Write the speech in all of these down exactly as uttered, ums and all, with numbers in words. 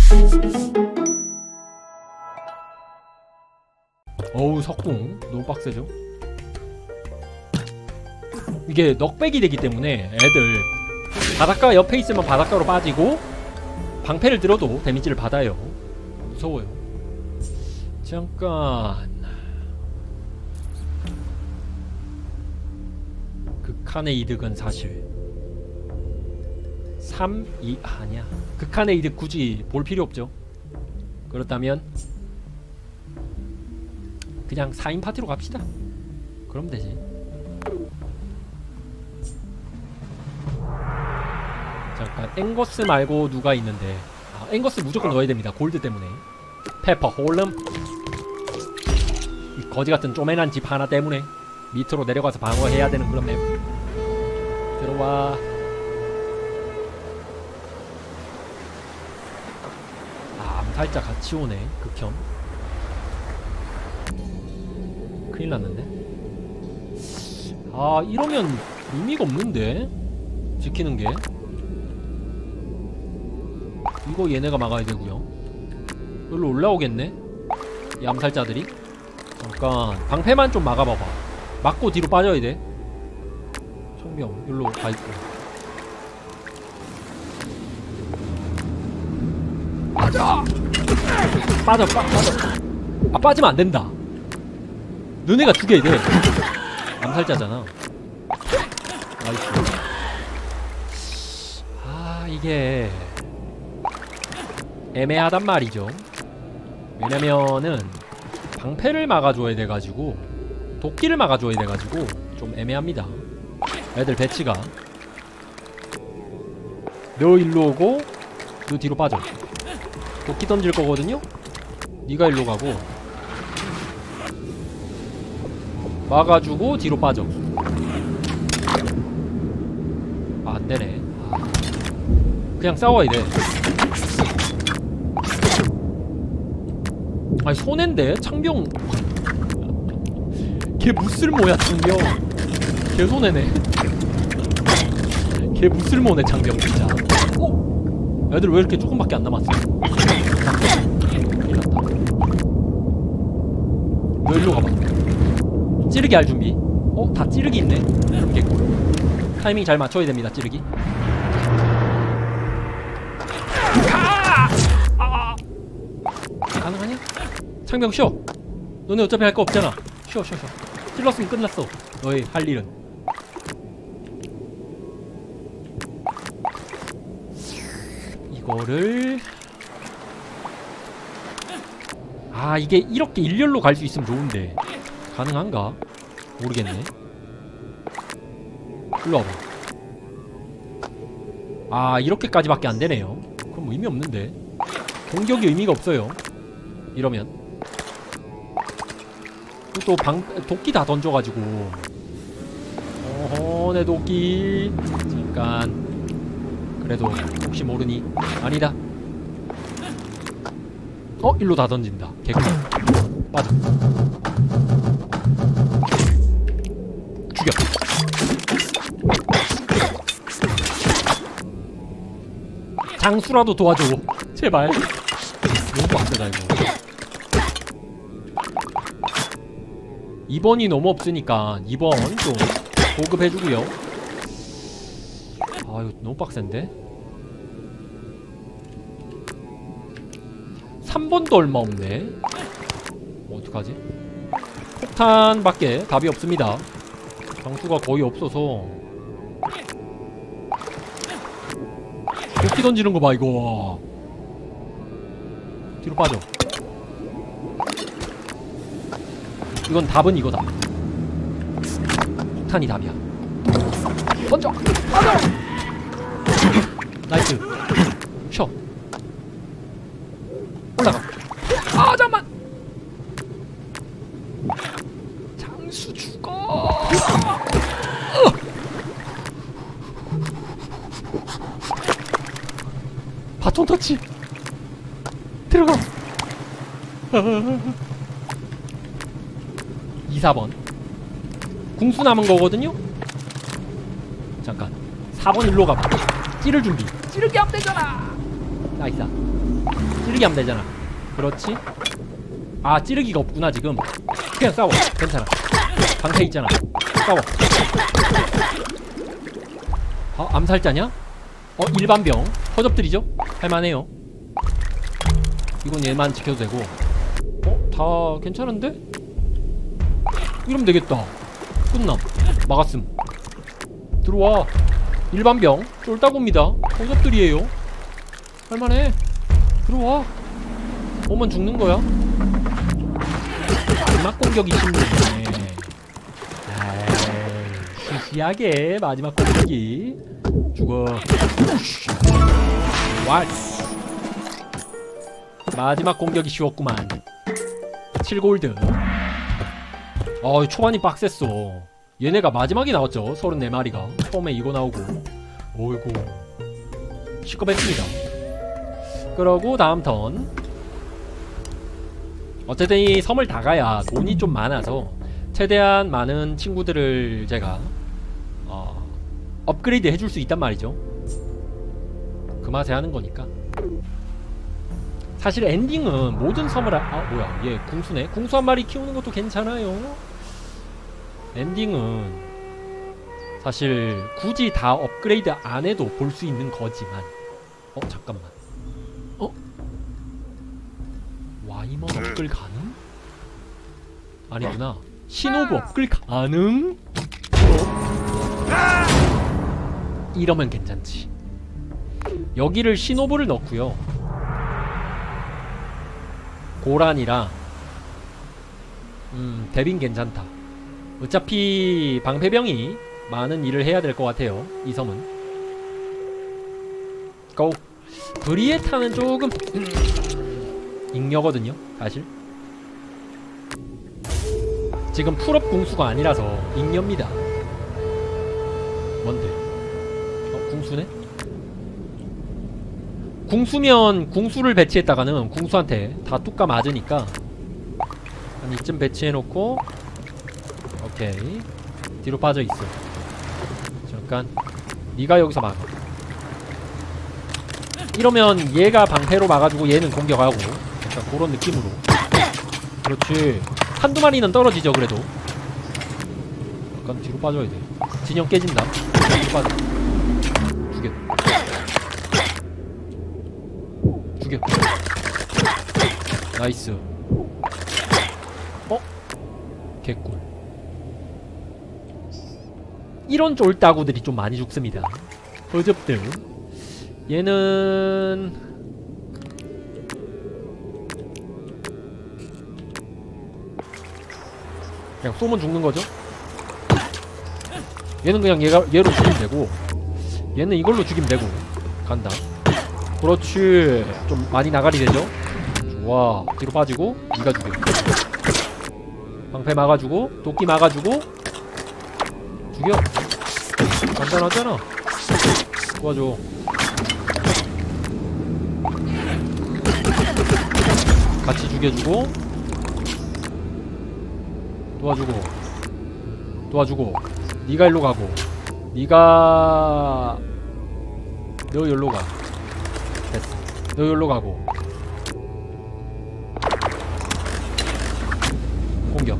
어우 석궁 너무 빡세죠? 이게 넉백이 되기 때문에 애들 바닷가 옆에 있으면 바닷가로 빠지고 방패를 들어도 데미지를 받아요. 무서워요. 잠깐 극한의 이득은 사실 삼, 이 아니야. 극한의 이득 굳이 볼 필요 없죠. 그렇다면 그냥 사 인 파티로 갑시다. 그럼 되지. 잠깐 앵거스 말고 누가 있는데. 아, 앵거스 무조건 넣어야 됩니다. 골드 때문에. 페퍼 홀름 이 거지같은 쪼매난 집 하나 때문에 밑으로 내려가서 방어해야 되는 그런 맵. 들어와. 아 암살자 같이 오네. 극혐. 큰일 났는데. 아 이러면 의미가 없는데 지키는 게. 이거 얘네가 막아야 되고요. 여기로 올라오겠네 이 암살자들이. 잠깐 방패만 좀 막아봐봐. 막고 뒤로 빠져야 돼. 청병 여기로 가있고. 빠져! 빠져 빠, 빠져. 아 빠지면 안된다. 너네가 죽여야 돼. 암살자잖아. 나이스. 아 이게 애매하단 말이죠. 왜냐면은 방패를 막아줘야 돼가지고 도끼를 막아줘야 돼가지고 좀 애매합니다. 애들 배치가. 너 일로 오고 너 뒤로 빠져. 도끼 던질 거거든요? 니가 일로 가고 막아주고 뒤로 빠져. 아 안되네. 그냥 싸워야 돼. 아니 손해인데? 창병 걔 무쓸모야 창병. 걔 손해네. 걔 무쓸모네 창병 진짜. 어? 애들 왜 이렇게 조금밖에 안 남았어? 큰일 났다. 너 일로 가봐. 찌르기 할 준비. 어? 다 찌르기 있네? 그럼 개꿀. 타이밍 잘 맞춰야 됩니다 찌르기. 가능하냐? 창병 쉬어. 너네 어차피 할 거 없잖아. 쉬어 쉬어 쉬어. 찔렀으면 끝났어 너의 할 일은. 이거를 아 이게 이렇게 일렬로 갈 수 있으면 좋은데 가능한가? 모르겠네. 일로 와봐. 아 이렇게까지밖에 안 되네요. 그럼 뭐 의미 없는데. 공격이 의미가 없어요 이러면. 또 방 도끼 다 던져가지고. 어허 내 도끼. 잠깐. 그래도 혹시 모르니. 아니다. 어? 일로 다 던진다. 개꿀. 빠져. 죽여. 장수라도 도와줘 제발. 너무 빡세다 이거. 이 번이 너무 없으니까 이 번 좀 보급해주고요. 아 이거 너무 빡센데? 삼 번도 얼마 없네. 뭐 어떡하지? 폭탄밖에 답이 없습니다. 장수가 거의 없어서. 도끼 던지는 거 봐 이거. 뒤로 빠져. 이건 답은 이거다. 폭탄이 답이야. 던져! 빠져! 나이스. 쉬어. 올라가. 아 잠깐만. 장수 죽어. 바톤 터치. 들어가. 이, 사 번 궁수 남은 거거든요? 잠깐 사 번 일로 가봐. 찌를 준비. 찌르기 하면 되잖아. 나이스. 찌르기 하면 되잖아. 그렇지. 아 찌르기가 없구나 지금. 그냥 싸워. 괜찮아. 방패 있잖아. 싸워. 아 암살자냐? 어 일반병 허접들이죠? 할만해요. 이건 얘만 지켜도 되고. 어? 다 괜찮은데? 이러면 되겠다. 끝남. 막았음. 들어와. 일반병 쫄따구입니다. 허접들이에요. 할만해. 들어와. 오면 죽는거야. 마지막 공격이 힘드네. 아이 시시하게 마지막 공격이. 죽어. 왓. 마지막 공격이 쉬웠구만. 칠 골드. 어 초반이 빡셌어. 얘네가 마지막에 나왔죠. 서른네 마리가 처음에 이거 나오고. 어이구 시끄럽습니다. 그러고 다음 턴. 어쨌든 이 섬을 다 가야 돈이 좀 많아서 최대한 많은 친구들을 제가 어, 업그레이드 해줄 수 있단 말이죠. 그 맛에 하는 거니까. 사실 엔딩은 모든 섬을 아, 아 뭐야 얘 궁수네. 궁수 한 마리 키우는 것도 괜찮아요. 엔딩은 사실 굳이 다 업그레이드 안 해도 볼 수 있는 거지만. 어 잠깐만. 어? 와이먼 업글 가능? 아니구나. 신호부 업글 가능? 어? 이러면 괜찮지. 여기를 신호부를 넣고요. 고란이랑 음 대빈 괜찮다. 어차피 방패병이 많은 일을 해야 될 것 같아요. 이 섬은. 고! 브리에타는 조금 잉여거든요 사실. 지금 풀업 궁수가 아니라서 잉여입니다. 뭔데? 어? 궁수네? 궁수면 궁수를 배치했다가는 궁수한테 다 뚜까 맞으니까 한 이쯤 배치해놓고. 오케이 뒤로 빠져있어. 잠깐 니가 여기서 막아. 이러면 얘가 방패로 막아주고 얘는 공격하고 약간 그런 느낌으로. 그렇지. 한두 마리는 떨어지죠 그래도. 약간 뒤로 빠져야 돼. 진영 깨진다. 뒤로 빠져. 죽여. 죽여. 나이스. 어? 개꿀. 이런 쫄따구들이 좀 많이 죽습니다. 허접들. 얘는 그냥 쏘면 죽는거죠? 얘는 그냥 얘가, 얘로 죽이면 되고 얘는 이걸로 죽이면 되고. 간다. 그렇지. 좀 많이 나가리 되죠? 좋아. 뒤로 빠지고 니가 죽여. 방패 막아주고 도끼 막아주고 죽여. 간단하잖아. 도와줘. 같이 죽여주고 도와주고 도와주고. 니가 일로 가고 니가 너 일로 가. 됐어. 너 일로 가고 공격.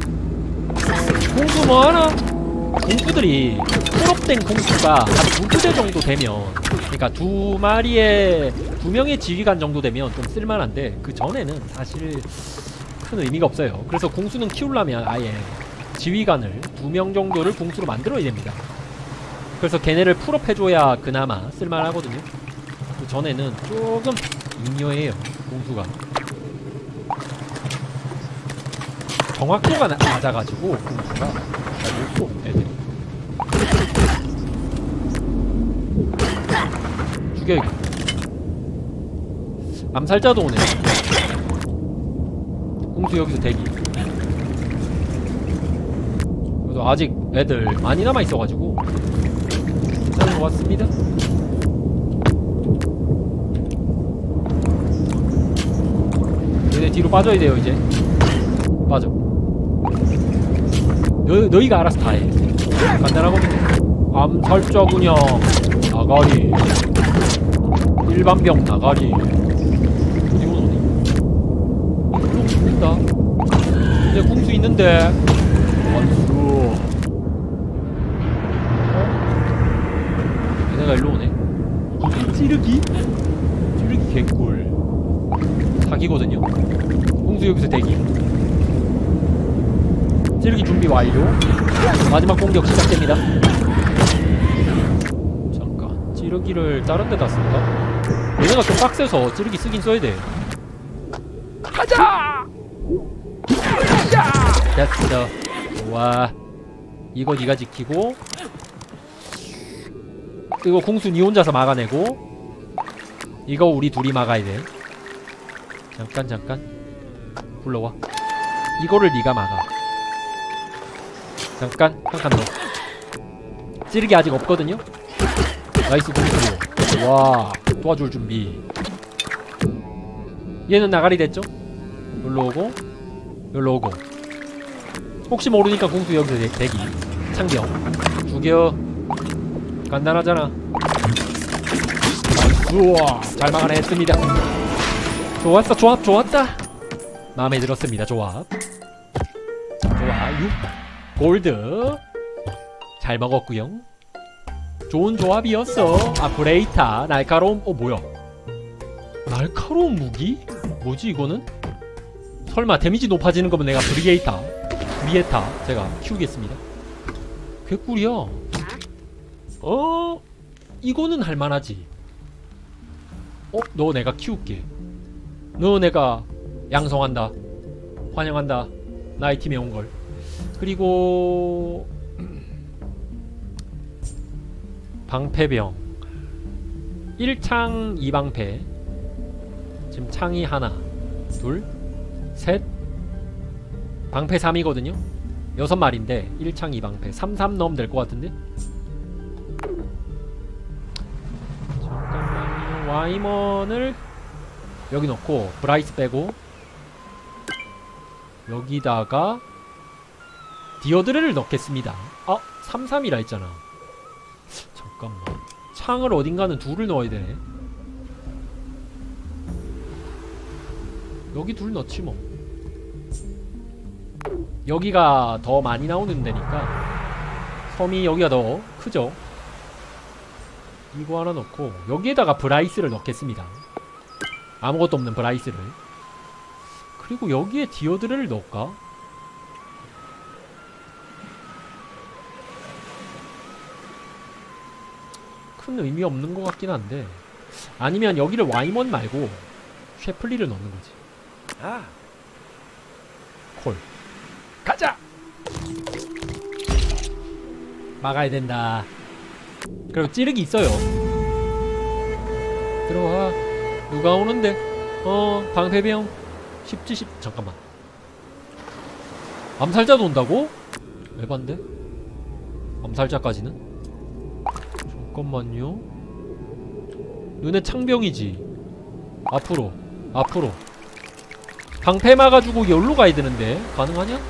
공수 뭐하나? 공수들이 풀업된 공수가 한 두 부대 정도 되면, 그니까 두 마리에 두 명의 지휘관 정도 되면 좀 쓸만한데 그 전에는 사실 큰 의미가 없어요. 그래서 공수는 키우려면 아예 지휘관을 두 명 정도를 공수로 만들어야 됩니다. 그래서 걔네를 풀업해줘야 그나마 쓸만하거든요. 그 전에는 조금 잉여해요 공수가. 정확도가 낮아가지고 공수가 잘 못쏘 애들이. 죽여 이거. 암살자도 오네. 공수 여기서 대기. 그래도 아직 애들 많이 남아있어가지고 괜찮은 것 같습니다. 얘네 뒤로 빠져야 돼요 이제. 빠져. 너, 너희가 알아서 다 해. 간단하거든요. 암살자군요. 나가리. 일반병 나가리. 막는다. 근데 궁수 있는데 원수. 어? 얘네가 일로 오네. 찌르기? 찌르기 개꿀. 사기거든요. 궁수 여기서 대기. 찌르기 준비 완료. 마지막 공격 시작됩니다. 잠깐, 찌르기를 다른 데다 쓸까? 얘네가 좀 빡세서 찌르기 쓰긴 써야 돼. 가자! 됐어. 좋아. 이거 니가 지키고, 이거 궁수 니 혼자서 막아내고, 이거 우리 둘이 막아야 돼. 잠깐 잠깐 불러와. 이거를 니가 막아. 잠깐 한 칸 더. 찌르기 아직 없거든요? 나이스 궁수. 와, 도와줄 준비. 얘는 나가리 됐죠? 여기로 오고 여기로 오고. 혹시 모르니까 궁수 여기서 대, 대기. 창병 죽여. 간단하잖아. 우와, 잘 막아냈습니다. 좋았어. 조합 좋았다. 마음에 들었습니다. 조합 좋아. 육 골드 잘 먹었구요. 좋은 조합이었어. 아, 브레이타 날카로운. 어 뭐야, 날카로운 무기? 뭐지 이거는? 설마 데미지 높아지는 거면 내가 브리게이타 미에타 제가 키우겠습니다. 개꿀이야. 어? 이거는 할만하지. 어? 너 내가 키울게. 너 내가 양성한다. 환영한다. 나의 팀에 온걸. 그리고 방패병 일 창 이 방패. 지금 창이 하나 둘 셋 방패 삼이거든요 여섯 마리인데 일 창 이 방패 삼 삼 넣으면 될 것 같은데? 잠깐만요. 와이먼을 여기 넣고 브라이스 빼고 여기다가 디어드레를 넣겠습니다. 아, 삼 삼이라 했잖아. 잠깐만, 창을 어딘가는 둘을 넣어야 되네. 여기 둘 넣지 뭐. 여기가 더 많이 나오는 데니까. 섬이 여기가 더 크죠. 이거 하나 넣고 여기에다가 브라이스를 넣겠습니다. 아무것도 없는 브라이스를. 그리고 여기에 디어드레를 넣을까? 큰 의미 없는 것 같긴 한데. 아니면 여기를 와이먼 말고 셰플리를 넣는 거지. 아, 콜. 가자! 막아야 된다. 그리고 찌르기 있어요. 들어와. 누가 오는데? 어, 방패병 십지 십. 잠깐만, 암살자도 온다고? 에반데? 암살자까지는? 잠깐만요. 눈에 창병이지. 앞으로 앞으로 방패 막아주고 여기로 가야 되는데 가능하냐?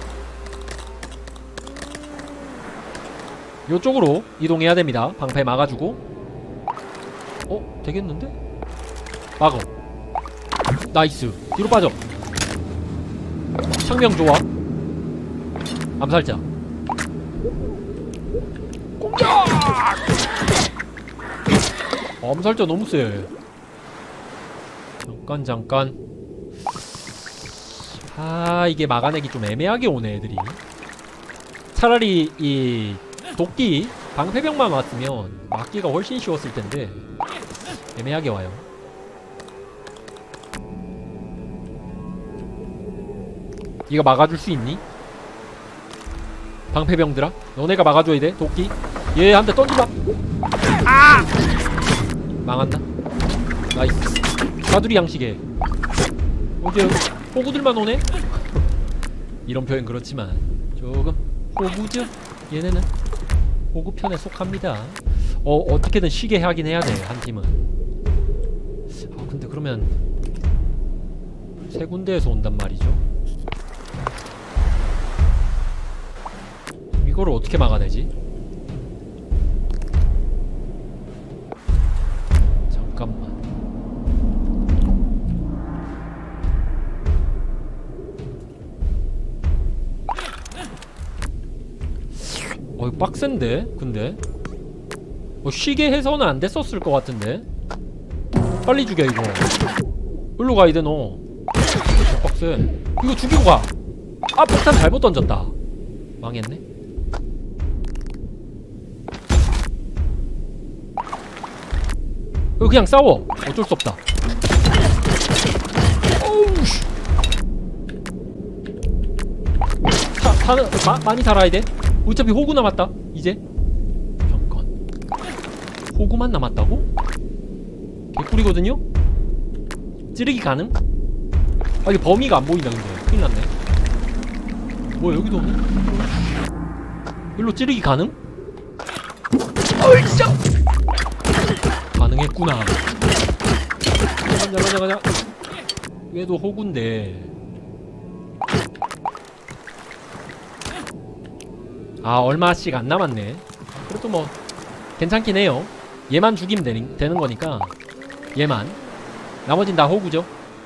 요쪽으로 이동해야 됩니다. 방패 막아주고. 어? 되겠는데? 막어. 나이스. 뒤로 빠져. 창명 좋아. 암살자 공격! 어, 암살자 너무 세. 잠깐 잠깐. 아, 이게 막아내기 좀 애매하게 오네 애들이. 차라리 이 도끼 방패병만 왔으면 막기가 훨씬 쉬웠을 텐데 애매하게 와요. 이거 막아줄 수 있니? 방패병들아, 너네가 막아줘야 돼. 도끼 얘 한 대 던지봐. 아! 망한다. 나이스. 가두리 양식에 어제 호구들만 오네? 이런 표현 그렇지만 조금 호구죠? 얘네는 호구편에 속합니다. 어, 어떻게든 쉬게 하긴 해야 돼, 한 팀은. 아, 근데 그러면 세 군데에서 온단 말이죠. 이거를 어떻게 막아내지? 잠깐만. 이거 빡센데 근데 뭐 쉬게 해서는 안 됐었을 것 같은데. 빨리 죽여 이거. 일로 가야 돼 너. 빡세. 이거 죽이고 가. 아 폭탄 잘못 던졌다. 망했네. 이거 그냥 싸워. 어쩔 수 없다. 어우씨. 사, 사는 마, 많이 살아야 돼. 어차피 호구 남았다. 이제 잠깐. 호구만 남았다고? 개꿀이거든요? 찌르기 가능? 아 이게 범위가 안 보인다 근데 큰일 났네. 뭐야 여기도 없네? 일로 찌르기 가능? 어이 진짜! 가능했구나. 가자 가자 가자. 얘도 호구인데. 아 얼마씩 안 남았네. 그래도 뭐 괜찮긴 해요. 얘만 죽이면 되는, 되는 거니까. 얘만. 나머진 다 호구죠.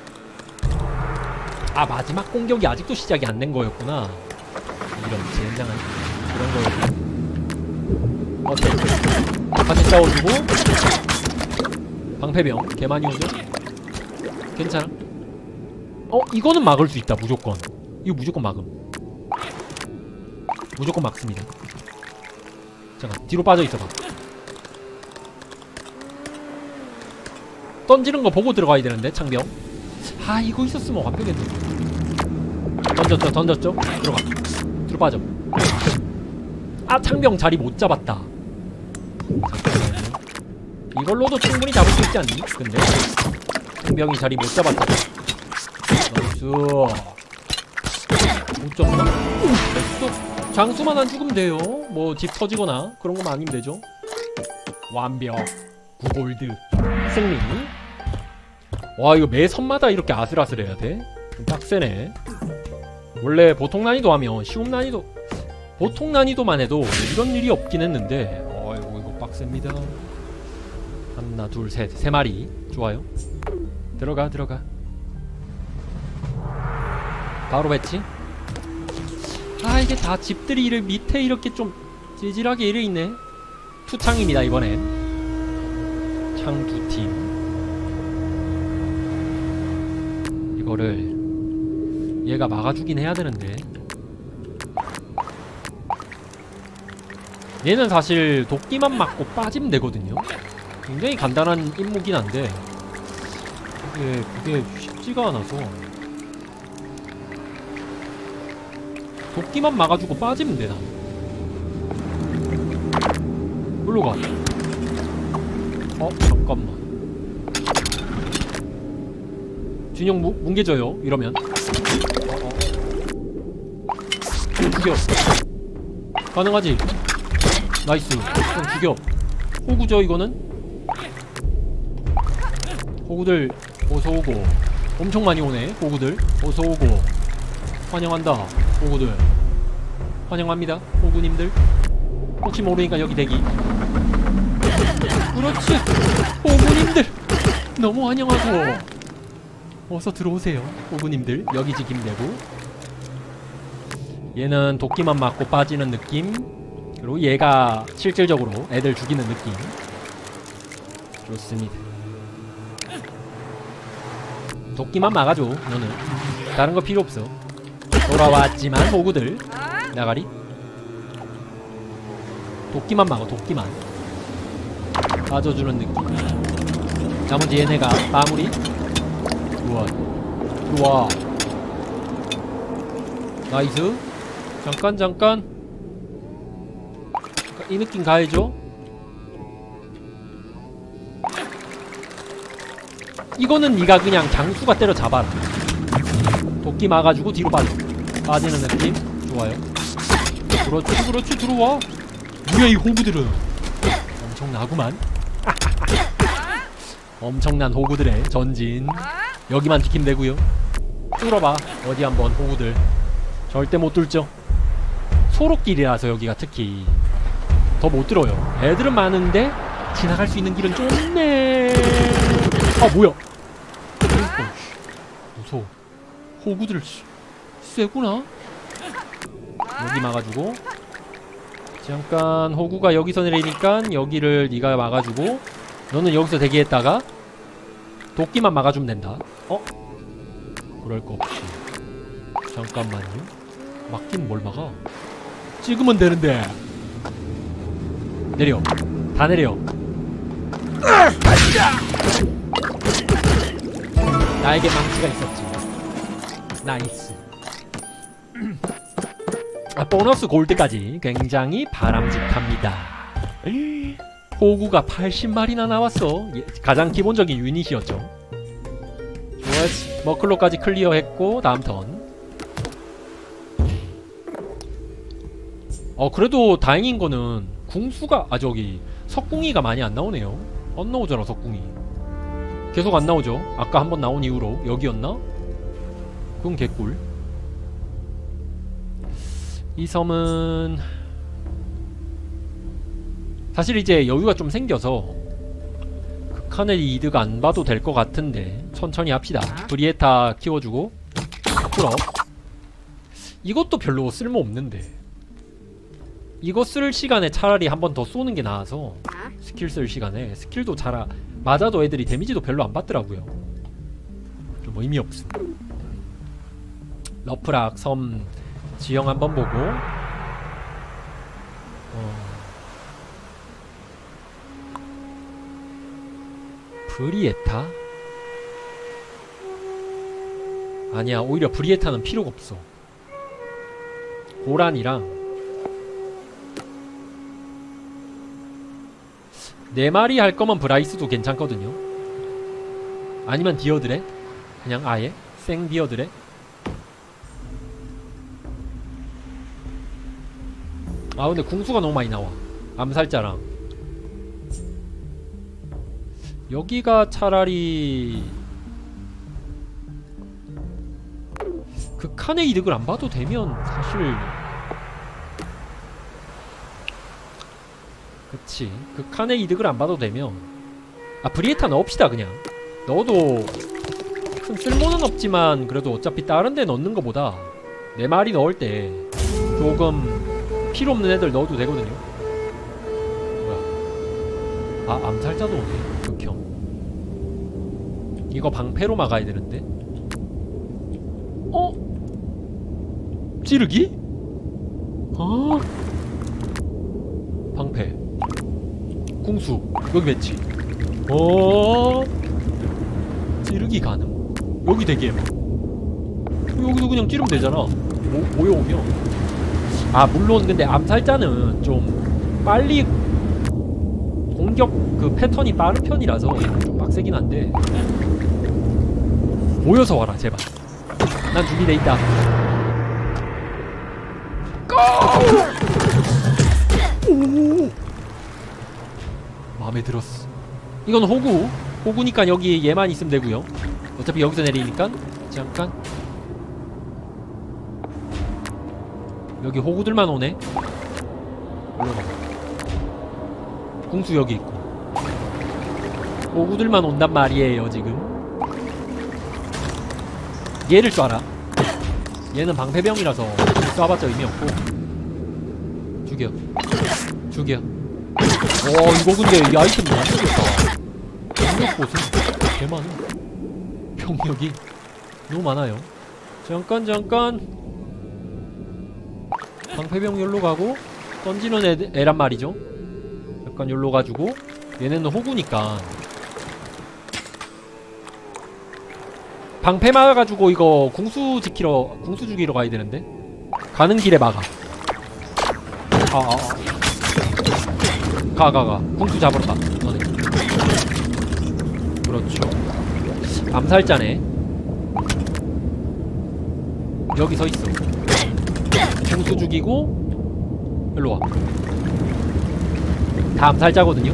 아 마지막 공격이 아직도 시작이 안 된 거였구나. 이런 젠장한 그런 거였구나. 어때? 같이 싸워주고. 방패병 개 많이 오죠? 괜찮아. 어? 이거는 막을 수 있다 무조건. 이거 무조건 막음. 무조건 막습니다. 잠깐 뒤로 빠져 있어봐. 던지는 거 보고 들어가야 되는데 창병. 아 이거 있었으면 완벽했네. 던졌죠 던졌죠. 들어가. 뒤로 빠져. 아 창병 자리 못 잡았다. 잠깐만요. 이걸로도 충분히 잡을 수 있지 않니? 근데 창병이 자리 못 잡았다. 나이스. 못 잡나? 됐어. 장수만 안 죽으면 돼요. 뭐 집 터지거나 그런 거만 아니면 되죠. 완벽. 구골드 승리. 와 이거 매 선마다 이렇게 아슬아슬해야 돼? 빡세네. 원래 보통 난이도 하면 쉬움 난이도 보통 난이도만 해도 이런 일이 없긴 했는데 어이구 이거 빡셉니다. 하나 둘 셋 세 마리. 좋아요. 들어가 들어가. 바로 배치. 아 이게 다 집들이 이를 밑에 이렇게 좀 찌질하게 이래 있네. 투창입니다 이번엔. 창 두 팀. 이거를 얘가 막아주긴 해야 되는데. 얘는 사실 도끼만 맞고 빠지면 되거든요. 굉장히 간단한 임무긴 한데 그게, 그게 쉽지가 않아서. 도끼만 막아주고 빠지면 돼. 난 일로 가. 어? 잠깐만. 균형 무, 뭉개져요 이러면. 어, 어. 죽여. 가능하지? 나이스. 그럼 죽여. 호구죠 이거는? 호구들 어서오고. 엄청 많이 오네 호구들. 어서오고. 환영한다 호구들. 환영합니다 호구님들. 혹시 모르니까 여기 대기. 그렇지 호구님들 너무 환영하고. 어서 들어오세요 호구님들. 여기 지키면 되고. 얘는 도끼만 맞고 빠지는 느낌. 그리고 얘가 실질적으로 애들 죽이는 느낌. 좋습니다. 도끼만 막아줘 너는. 다른 거 필요 없어. 돌아왔지만 호구들 나가리. 도끼만 막아 도끼만. 빠져주는 느낌. 나머지 얘네가 마무리. 좋아 좋아. 나이스. 잠깐 잠깐 이 느낌 가야죠. 이거는 니가 그냥 장수가 때려 잡아라. 도끼 막아주고 뒤로 빠져. 빠지는 느낌. 좋아요. 그렇지 그렇지 들어와. 뭐야 이 호구들은. 엄청나구만. 엄청난 호구들의 전진. 여기만 지키면 되고요. 뚫어봐 어디 한번 호구들. 절대 못 뚫죠. 소로길이라서 여기가 특히 더 못 들어요. 애들은 많은데 지나갈 수 있는 길은 좁네. 아 뭐야. 무서워. 호구들 쎄구나. 여기 막아주고 잠깐 호구가 여기서 내리니까 여기를 네가 막아주고 너는 여기서 대기했다가 도끼만 막아주면 된다. 어? 그럴 거 없이. 잠깐만요. 막긴 뭘 막아? 찍으면 되는데. 내려. 다 내려. 나에게 망치가 있었지. 나이스. 아, 보너스 골드까지 굉장히 바람직합니다. 호구가 팔십 마리나 나왔어. 예, 가장 기본적인 유닛이었죠. 좋았어. 머클로까지 클리어했고 다음 턴. 어 그래도 다행인 거는 궁수가 아 저기 석궁이가 많이 안 나오네요. 안 나오잖아 석궁이. 계속 안 나오죠. 아까 한번 나온 이후로. 여기였나? 그건 개꿀. 이 섬은 사실 이제 여유가 좀 생겨서 극한의 이득 안 봐도 될 것 같은데 천천히 합시다. 브리에타 키워주고 풀업. 이것도 별로 쓸모 없는데 이거 쓸 시간에 차라리 한 번 더 쏘는 게 나아서 스킬 쓸 시간에 스킬도 잘 아, 맞아도 애들이 데미지도 별로 안 받더라고요. 좀 의미 없음. 러프락 섬 지형 한번 보고 어. 브리에타? 아니야 오히려 브리에타는 필요가 없어. 고란이랑 네 마리 할 거면 브라이스도 괜찮거든요. 아니면 디어드래? 그냥 아예? 생 디어드래? 아 근데 궁수가 너무 많이 나와. 암살자랑 여기가 차라리 극한의 이득을 안 봐도 되면 사실 그치 극한의 이득을 안 봐도 되면 아 브리에타 넣읍시다. 그냥 넣어도 큰 쓸모는 없지만 그래도 어차피 다른 데 넣는 거보다 네 마리 넣을 때 조금 필요 없는 애들 넣어도 되거든요. 뭐야? 아 암살자도 오네. 극혐. 이거 방패로 막아야 되는데. 어? 찌르기? 아 방패 궁수 여기 배치. 어 찌르기 가능. 여기 대기해봐. 여기도 그냥 찌르면 되잖아. 모, 모여오면. 아 물론 근데 암살자는 좀 빨리 공격 그 패턴이 빠른 편이라서 좀 빡세긴 한데 모여서 와라 제발. 난 준비돼 있다. 오! 마음에 들었어. 이건 호구. 호구니까 여기 얘만 있으면 되고요. 어차피 여기서 내리니까 잠깐. 여기 호구들만 오네. 올라가. 궁수 여기 있고 호구들만 온단 말이에요 지금. 얘를 쏴라. 얘는 방패병이라서 쏴봤자 의미 없고. 죽여 죽여. 와 이거 근데 이 아이템 너무 좋겠다. 병력봇은 개 많아. 병력이 너무 많아요. 잠깐 잠깐. 방패병 열로 가고 던지는 애, 애란 말이죠. 약간 열로 가지고 얘네는 호구니까 방패 막아가지고 이거 궁수 지키러 궁수 죽이러 가야 되는데 가는 길에 막아. 아아아 가가가 궁수 잡으러 가 너네. 그렇죠. 암살자네. 여기 서 있어. 궁수 죽이고 일로와. 다 암살자거든요.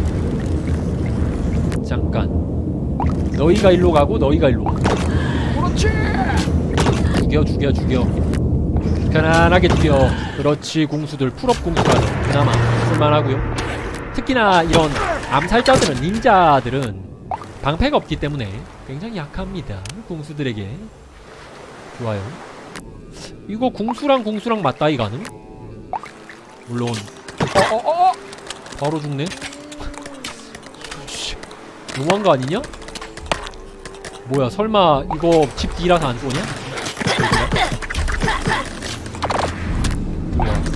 잠깐 너희가 일로 가고 너희가 일로 와. 그렇지. 죽여 죽여 죽여. 편안하게 죽여. 그렇지. 궁수들 풀업 궁수라도 그나마 쓸만하고요. 특히나 이런 암살자들은 닌자들은 방패가 없기 때문에 굉장히 약합니다. 궁수들에게. 좋아요. 이거 궁수랑 궁수랑 맞다이 가능? 물론 어어어 바로 죽네. 너무한 거 아니냐? 뭐야 설마 이거 집 뒤라서 안 쏘냐? 뭐야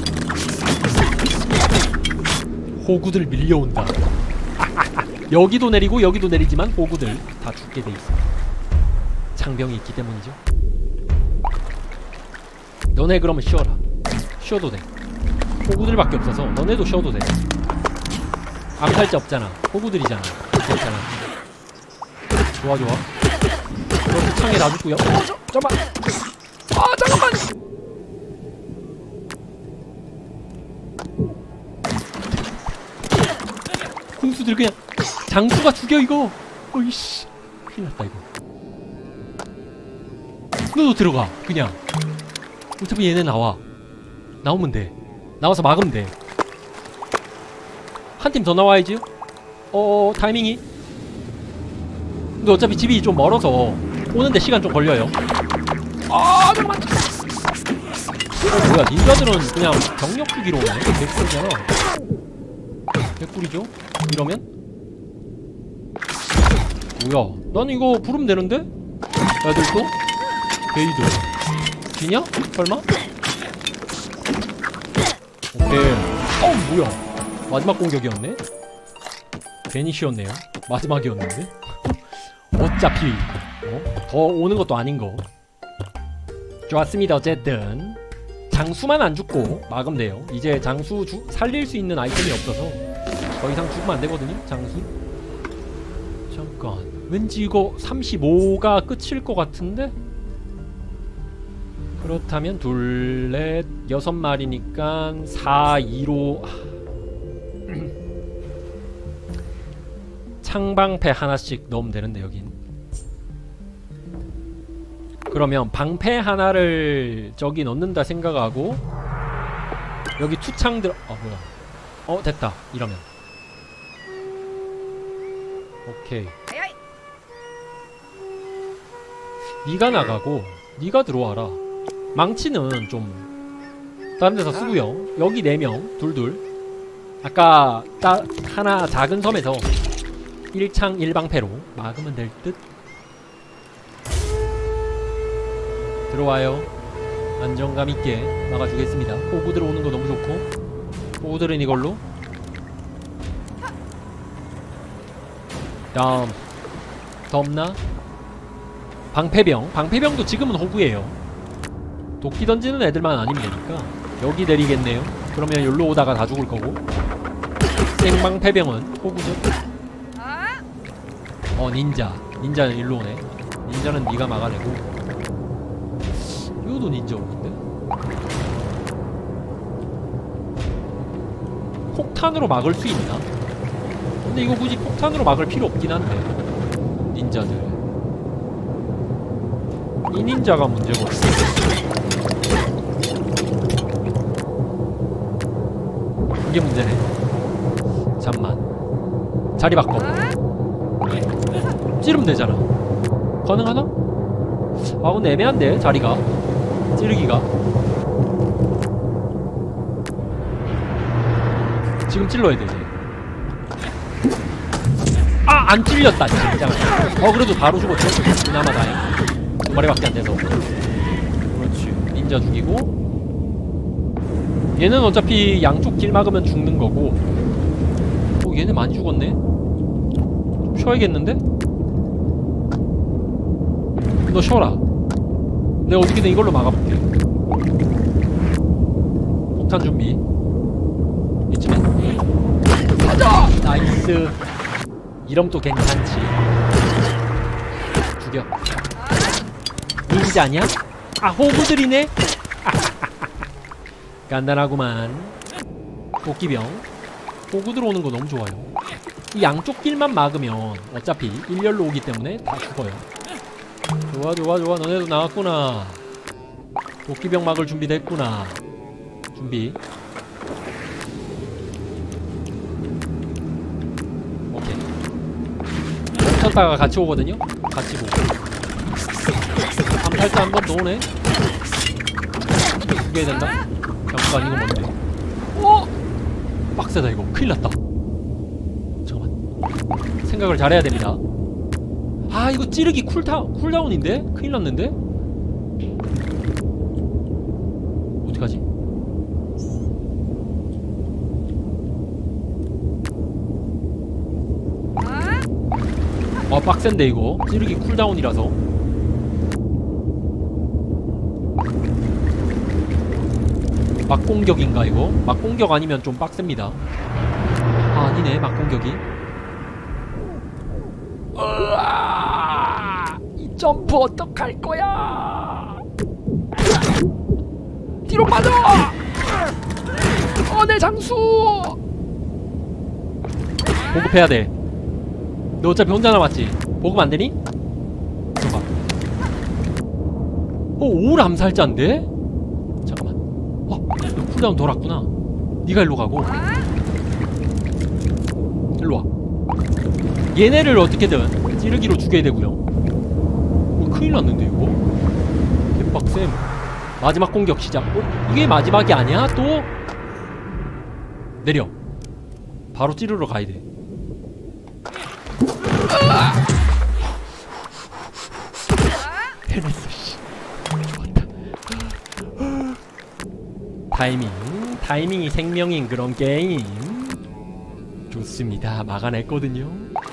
호구들 밀려온다. 여기도 내리고 여기도 내리지만 호구들 다 죽게 돼 있어. 장병이 있기 때문이죠. 너네 그러면 쉬어라. 쉬어도 돼. 호구들밖에 없어서 너네도 쉬어도 돼. 암살자 없잖아. 호구들이잖아. 괜찮아. 좋아 좋아. 그럼 창에 놔주고요. 어, 저, 잠깐만. 아 잠깐만. 궁수들 그냥 장수가 죽여 이거. 어이씨. 큰일났다 이거. 너도 들어가 그냥. 어차피 얘네 나와. 나오면 돼. 나와서 막으면 돼. 한 팀 더 나와야지. 어 타이밍이. 근데 어차피 집이 좀 멀어서 오는데 시간 좀 걸려요. 아 잠깐만. 어 뭐야 닌자들은 그냥 경력 주기로 오네. 개꿀이잖아. 개꿀이죠? 이러면? 뭐야 난 이거 부르면 되는데? 애들도? 게이드 지냐? 설마? 오케이. 어 뭐야 마지막 공격이었네? 괜히 쉬었네요. 마지막이었는데? 어차피 어? 더 오는 것도 아닌 거. 좋았습니다. 어쨌든 장수만 안 죽고 막으면 돼요. 이제 장수 주, 살릴 수 있는 아이템이 없어서 더 이상 죽으면 안 되거든요. 장수. 잠깐. 왠지 이거 삼십오가 끝일 것 같은데? 그렇다면 둘, 넷, 여섯 마리니까 사, 이로 창방패 하나씩 넣으면 되는데 여긴. 그러면 방패 하나를 저기 넣는다 생각하고 여기 투창 들어. 아 뭐야. 어 됐다. 이러면 오케이. 니가 나가고 니가 들어와라. 망치는 좀 다른 데서 쓰고요. 여기 네 명 둘둘. 아까 딱 하나 작은 섬에서 일창 일방패로 막으면 될 듯. 들어와요. 안정감 있게 막아주겠습니다. 호구들 오는 거 너무 좋고. 호구들은 이걸로. 다음 더 없나? 방패병. 방패병도 지금은 호구예요. 도끼 던지는 애들만 아니면 되니까. 여기 내리겠네요. 그러면 여기로 오다가 다 죽을 거고. 생방패병은 호구죠. 어 닌자. 닌자는 일로 오네. 닌자는 네가 막아내고. 이거도 닌자 오는데? 폭탄으로 막을 수 있나? 근데 이거 굳이 폭탄으로 막을 필요 없긴 한데. 닌자들. 이 닌자가 문제거든. 이게 문제네. 잠만. 자리 바꿔. 찌르면 되잖아. 가능하나? 아 근데 애매한데 자리가. 찌르기가. 지금 찔러야 되지. 아! 안 찔렸다 진짜. 어 그래도 바로 죽었죠. 그나마 다행. 두 마리밖에 안 돼서. 그렇지. 닌자 죽이고. 얘는 어차피 양쪽 길 막으면 죽는 거고. 어 얘네 많이 죽었네? 좀 쉬어야겠는데? 너 쉬어라. 내가 어떻게든 이걸로 막아볼게. 폭탄 준비. 이쯤에 가자! 나이스. 이러면 또 괜찮지. 죽여. 닌자냐? 아 호구들이네? 간단하구만. 도끼병. 호구들 오는 거 너무 좋아요. 이 양쪽 길만 막으면 어차피 일렬로 오기 때문에 다 죽어요. 좋아 좋아 좋아. 너네도 나왔구나. 도끼병 막을 준비 됐구나. 준비. 오케이. 멈췄다가 같이 오거든요. 같이 보고. 암살자 한 번 더 오네. 죽여야 된다. 잠깐 이거 뭔데? 어? 빡세다 이거. 큰일났다. 잠깐만, 생각을 잘해야 됩니다. 아 이거 찌르기 쿨타, 쿨다운인데? 큰일났는데? 어떡하지? 아 빡센데 이거. 찌르기 쿨다운이라서. 막공격인가 이거? 막공격 아니면 좀 빡셉니다. 아 아니네, 막공격이. 으아, 이 점프 어떡할 거야? 뒤로 빠져! 어, 내 장수! 보급해야 돼. 너 어차피 혼자 남았지? 보급 안 되니? 들어가. 어, 올 암살자인데? 잠깐만. 어, 쿨다운 돌았구나. 니가 일로 가고. 일로 와. 얘네를 어떻게든 찌르기로 죽여야 되고요. 어, 큰일 났는데 이거? 개빡셈. 마지막 공격 시작. 어? 이게 마지막이 아니야? 또? 내려. 바로 찌르러 가야 돼. 해냈어 씨. 좋았다. 타이밍, 타이밍이 생명인 그런 게임. 좋습니다. 막아냈거든요.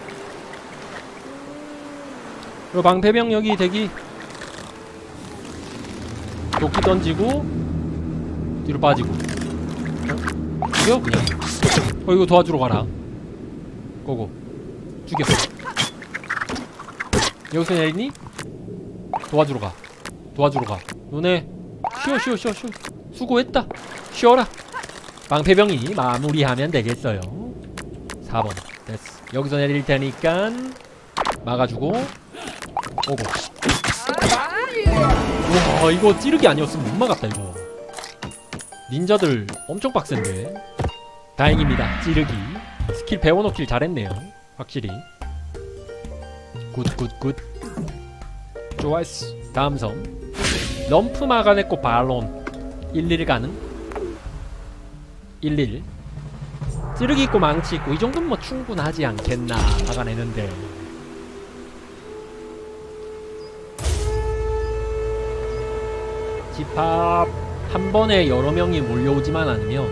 그리고 방패병 여기 대기. 도끼 던지고 뒤로 빠지고. 어? 죽여 그냥. 어 이거 도와주러 가라. 고고. 죽여. 여기서 내리니? 도와주러 가. 도와주러 가. 너네 쉬어 쉬어 쉬어 쉬어. 수고했다. 쉬어라. 방패병이 마무리하면 되겠어요. 사 번 됐어. 여기서 내릴 테니까 막아주고 오고. 우와 이거 찌르기 아니었으면 못 막았다 이거. 닌자들 엄청 빡센데. 다행입니다. 찌르기 스킬 배워놓길 잘했네요. 확실히 굿굿굿. 좋았어. 다음 섬 럼프 막아냈고 발론 일일 가능? 일일. 찌르기 있고 망치 있고 이 정도면 뭐 충분하지 않겠나. 막아내는데 집합 한 번에 여러 명이 몰려오지만 않으면.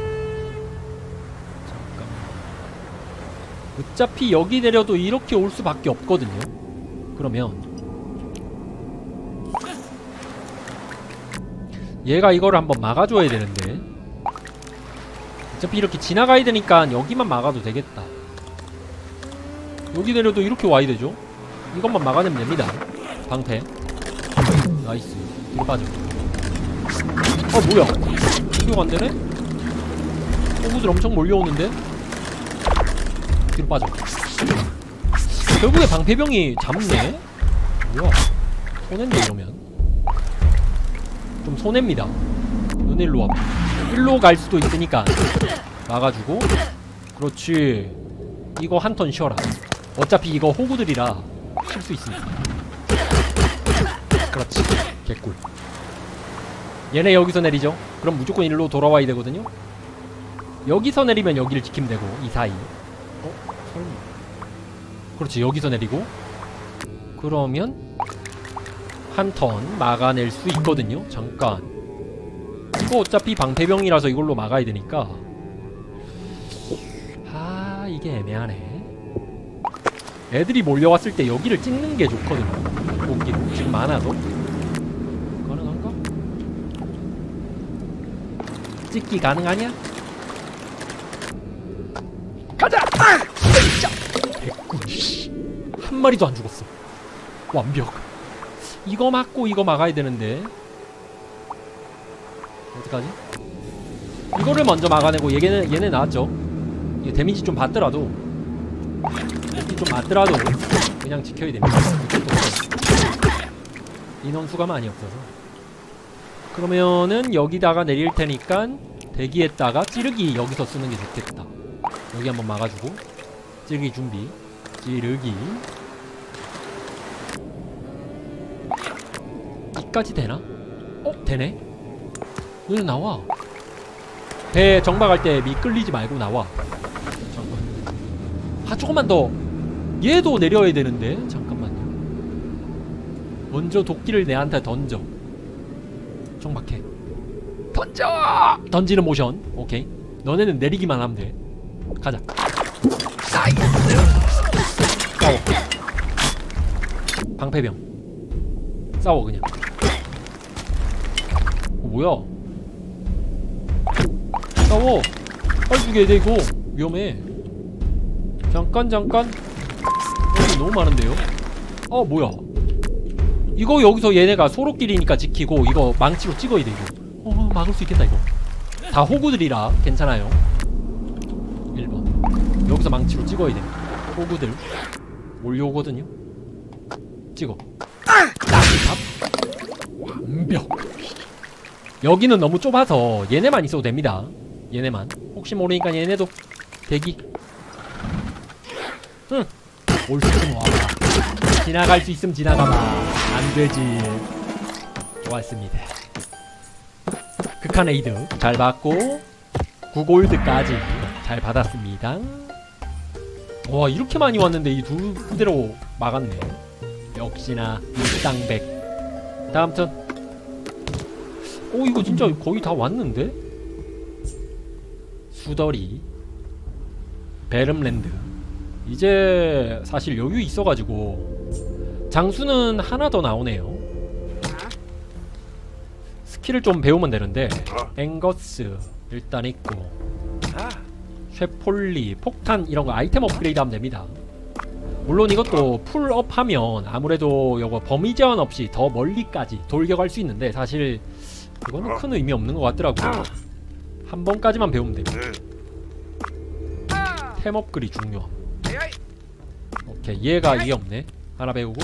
잠깐만. 어차피 여기 내려도 이렇게 올 수밖에 없거든요. 그러면 얘가 이거를 한번 막아줘야 되는데. 어차피 이렇게 지나가야 되니까 여기만 막아도 되겠다. 여기 내려도 이렇게 와야 되죠. 이것만 막아내면 됩니다. 방패 나이스. 뒤로 빠져. 아 뭐야 이거 안되네? 호구들 엄청 몰려오는데? 뒤로 빠져. 결국에 방패병이 잡네? 뭐야 손해인데 이러면. 좀 손해입니다. 너네 일로 와봐. 일로 갈 수도 있으니까 막아주고. 그렇지. 이거 한 턴 쉬어라. 어차피 이거 호구들이라 쉴 수 있으니까. 그렇지. 개꿀. 얘네 여기서 내리죠? 그럼 무조건 일로 돌아와야 되거든요? 여기서 내리면 여기를 지키면 되고 이 사이. 어? 설마. 그렇지. 여기서 내리고 그러면 한 턴 막아낼 수 있거든요? 잠깐. 이거 어차피 방패병이라서 이걸로 막아야 되니까. 아 이게 애매하네. 애들이 몰려왔을 때 여기를 찍는 게 좋거든요. 도끼로 지금 많아도. 가능한가? 찍기 가능하냐? 가자! 아! 진짜! 백군 한 마리도 안 죽었어. 완벽. 이거 맞고 이거 막아야 되는데 어떡하지? 이거를 먼저 막아내고 얘는 얘네 나왔죠? 얘 데미지 좀 받더라도 데미지 좀 맞더라도 그냥 지켜야 됩니다. 인원수가 많이 없어서. 그러면은 여기다가 내릴 테니까 대기했다가 찌르기 여기서 쓰는 게 좋겠다. 여기 한번 막아주고 찌르기 준비. 찌르기 이까지 되나? 어? 되네? 너네 나와. 배 정박할 때 미끌리지 말고 나와. 잠깐. 아 조금만 더. 얘도 내려야 되는데. 잠깐만요. 먼저 도끼를 내한테 던져. 정박해. 던져! 던지는 모션. 오케이. 너네는 내리기만 하면 돼. 가자. 싸워. 방패병. 싸워 그냥. 어, 뭐야? 싸워. 빨리 죽여야 돼 이거. 위험해. 잠깐 잠깐. 여기 너무 많은데요? 어 뭐야? 이거 여기서 얘네가 소로끼리니까 지키고 이거 망치로 찍어야 돼 이거. 어 막을 수 있겠다 이거. 다 호구들이라 괜찮아요. 일 번 여기서 망치로 찍어야 돼. 호구들 몰려오거든요. 찍어. 완벽. 여기는 너무 좁아서 얘네만 있어도 됩니다. 얘네만. 혹시 모르니까 얘네도 대기. 응. 올 수 있으면 와봐. 지나갈 수 있으면 지나가봐. 안되지. 좋았습니다. 극한 에이드 잘 받고 구 골드까지 잘 받았습니다. 와 이렇게 많이 왔는데 이 두 부대로 막았네. 역시나 일당백. 다음 턴. 오 이거 진짜 거의 다 왔는데? 수더리 베름랜드. 이제 사실 여유 있어가지고 장수는 하나 더 나오네요. 스킬을 좀 배우면 되는데 앵거스 일단 있고 쇠폴리, 폭탄 이런거 아이템 업그레이드 하면 됩니다. 물론 이것도 풀업 하면 아무래도 요거 범위 제한 없이 더 멀리까지 돌격할 수 있는데 사실 이거는 큰 의미 없는 것 같더라고요. 한 번까지만 배우면 됩니다. 템 업글이 중요함. 오케이 얘가 이게 없네. 하나 배우고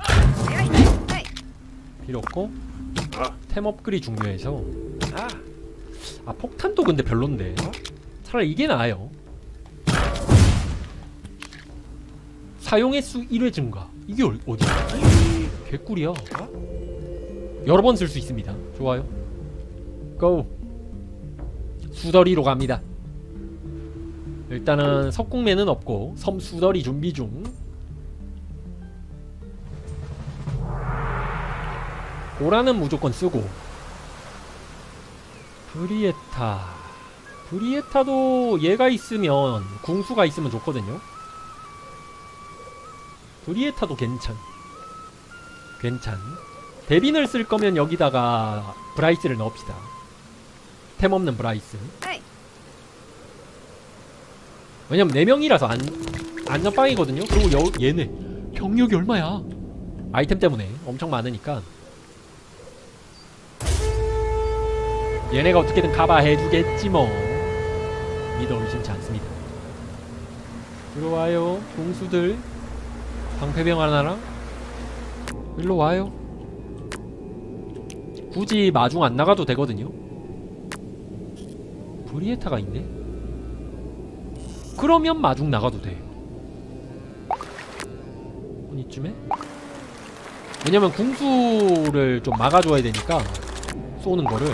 필요 없고 템 업글이 중요해서. 아 폭탄도 근데 별론데 차라리 이게 나아요. 사용 횟수 일 회 증가. 이게 어디야? 개꿀이야. 여러 번 쓸 수 있습니다. 좋아요. 고! 수더리로 갑니다. 일단은 석궁매는 없고 섬 수더리 준비 중. 고라는 무조건 쓰고. 브리에타 브리에타도 얘가 있으면 궁수가 있으면 좋거든요. 브리에타도 괜찮 괜찮. 대빈을 쓸 거면 여기다가 브라이스를 넣읍시다. 템 없는 브라이스. 왜냐면 네 명이라서 안, 안전빵이거든요. 그리고 여, 얘네 병력이 얼마야. 아이템 때문에 엄청 많으니까 얘네가 어떻게든 커버해주겠지 뭐. 믿어 의심치 않습니다. 들어와요 공수들. 방패병 하나랑 일로 와요. 굳이 마중 안 나가도 되거든요. 브리에타가 있네. 그러면 마중 나가도 돼. 이쯤에? 왜냐면 궁수를 좀 막아줘야 되니까 쏘는 거를.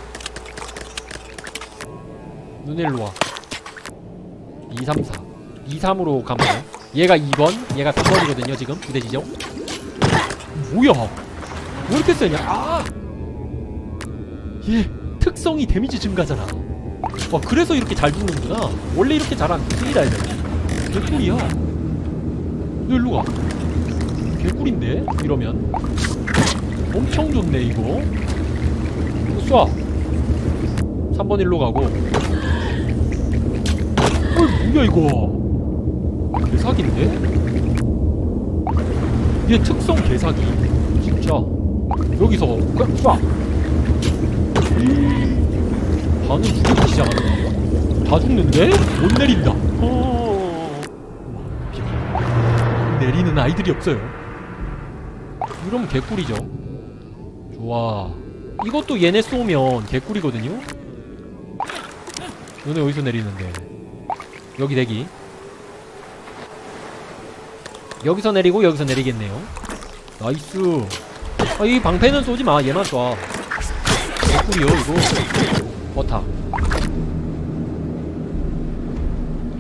눈일로 와. 이, 삼, 사. 이, 삼으로 가면 얘가 이 번, 얘가 삼 번이거든요 지금 부대 지정. 뭐야 왜 이렇게 세냐. 아! 얘 특성이 데미지 증가잖아. 와 그래서 이렇게 잘 죽는구나. 원래 이렇게 잘 안 죽습니다 얘들. 개꿀이야. 너 일로가. 개꿀인데 이러면 엄청 좋네 이거. 쏴. 삼 번 일로 가고. 어이 뭐야 이거. 개사기인데? 얘 특성 개사기 진짜. 여기서 그냥 쏴. 반은 죽이기 시작하네. 다 죽는데? 못 내린다. 어... 내리는 아이들이 없어요. 이러면 개꿀이죠. 좋아. 이것도 얘네 쏘면 개꿀이거든요. 너네 어디서 내리는데? 여기 대기. 여기서 내리고 여기서 내리겠네요. 나이스. 아, 이 방패는 쏘지마. 얘만 쏴. 개꿀이요 이거. 버타.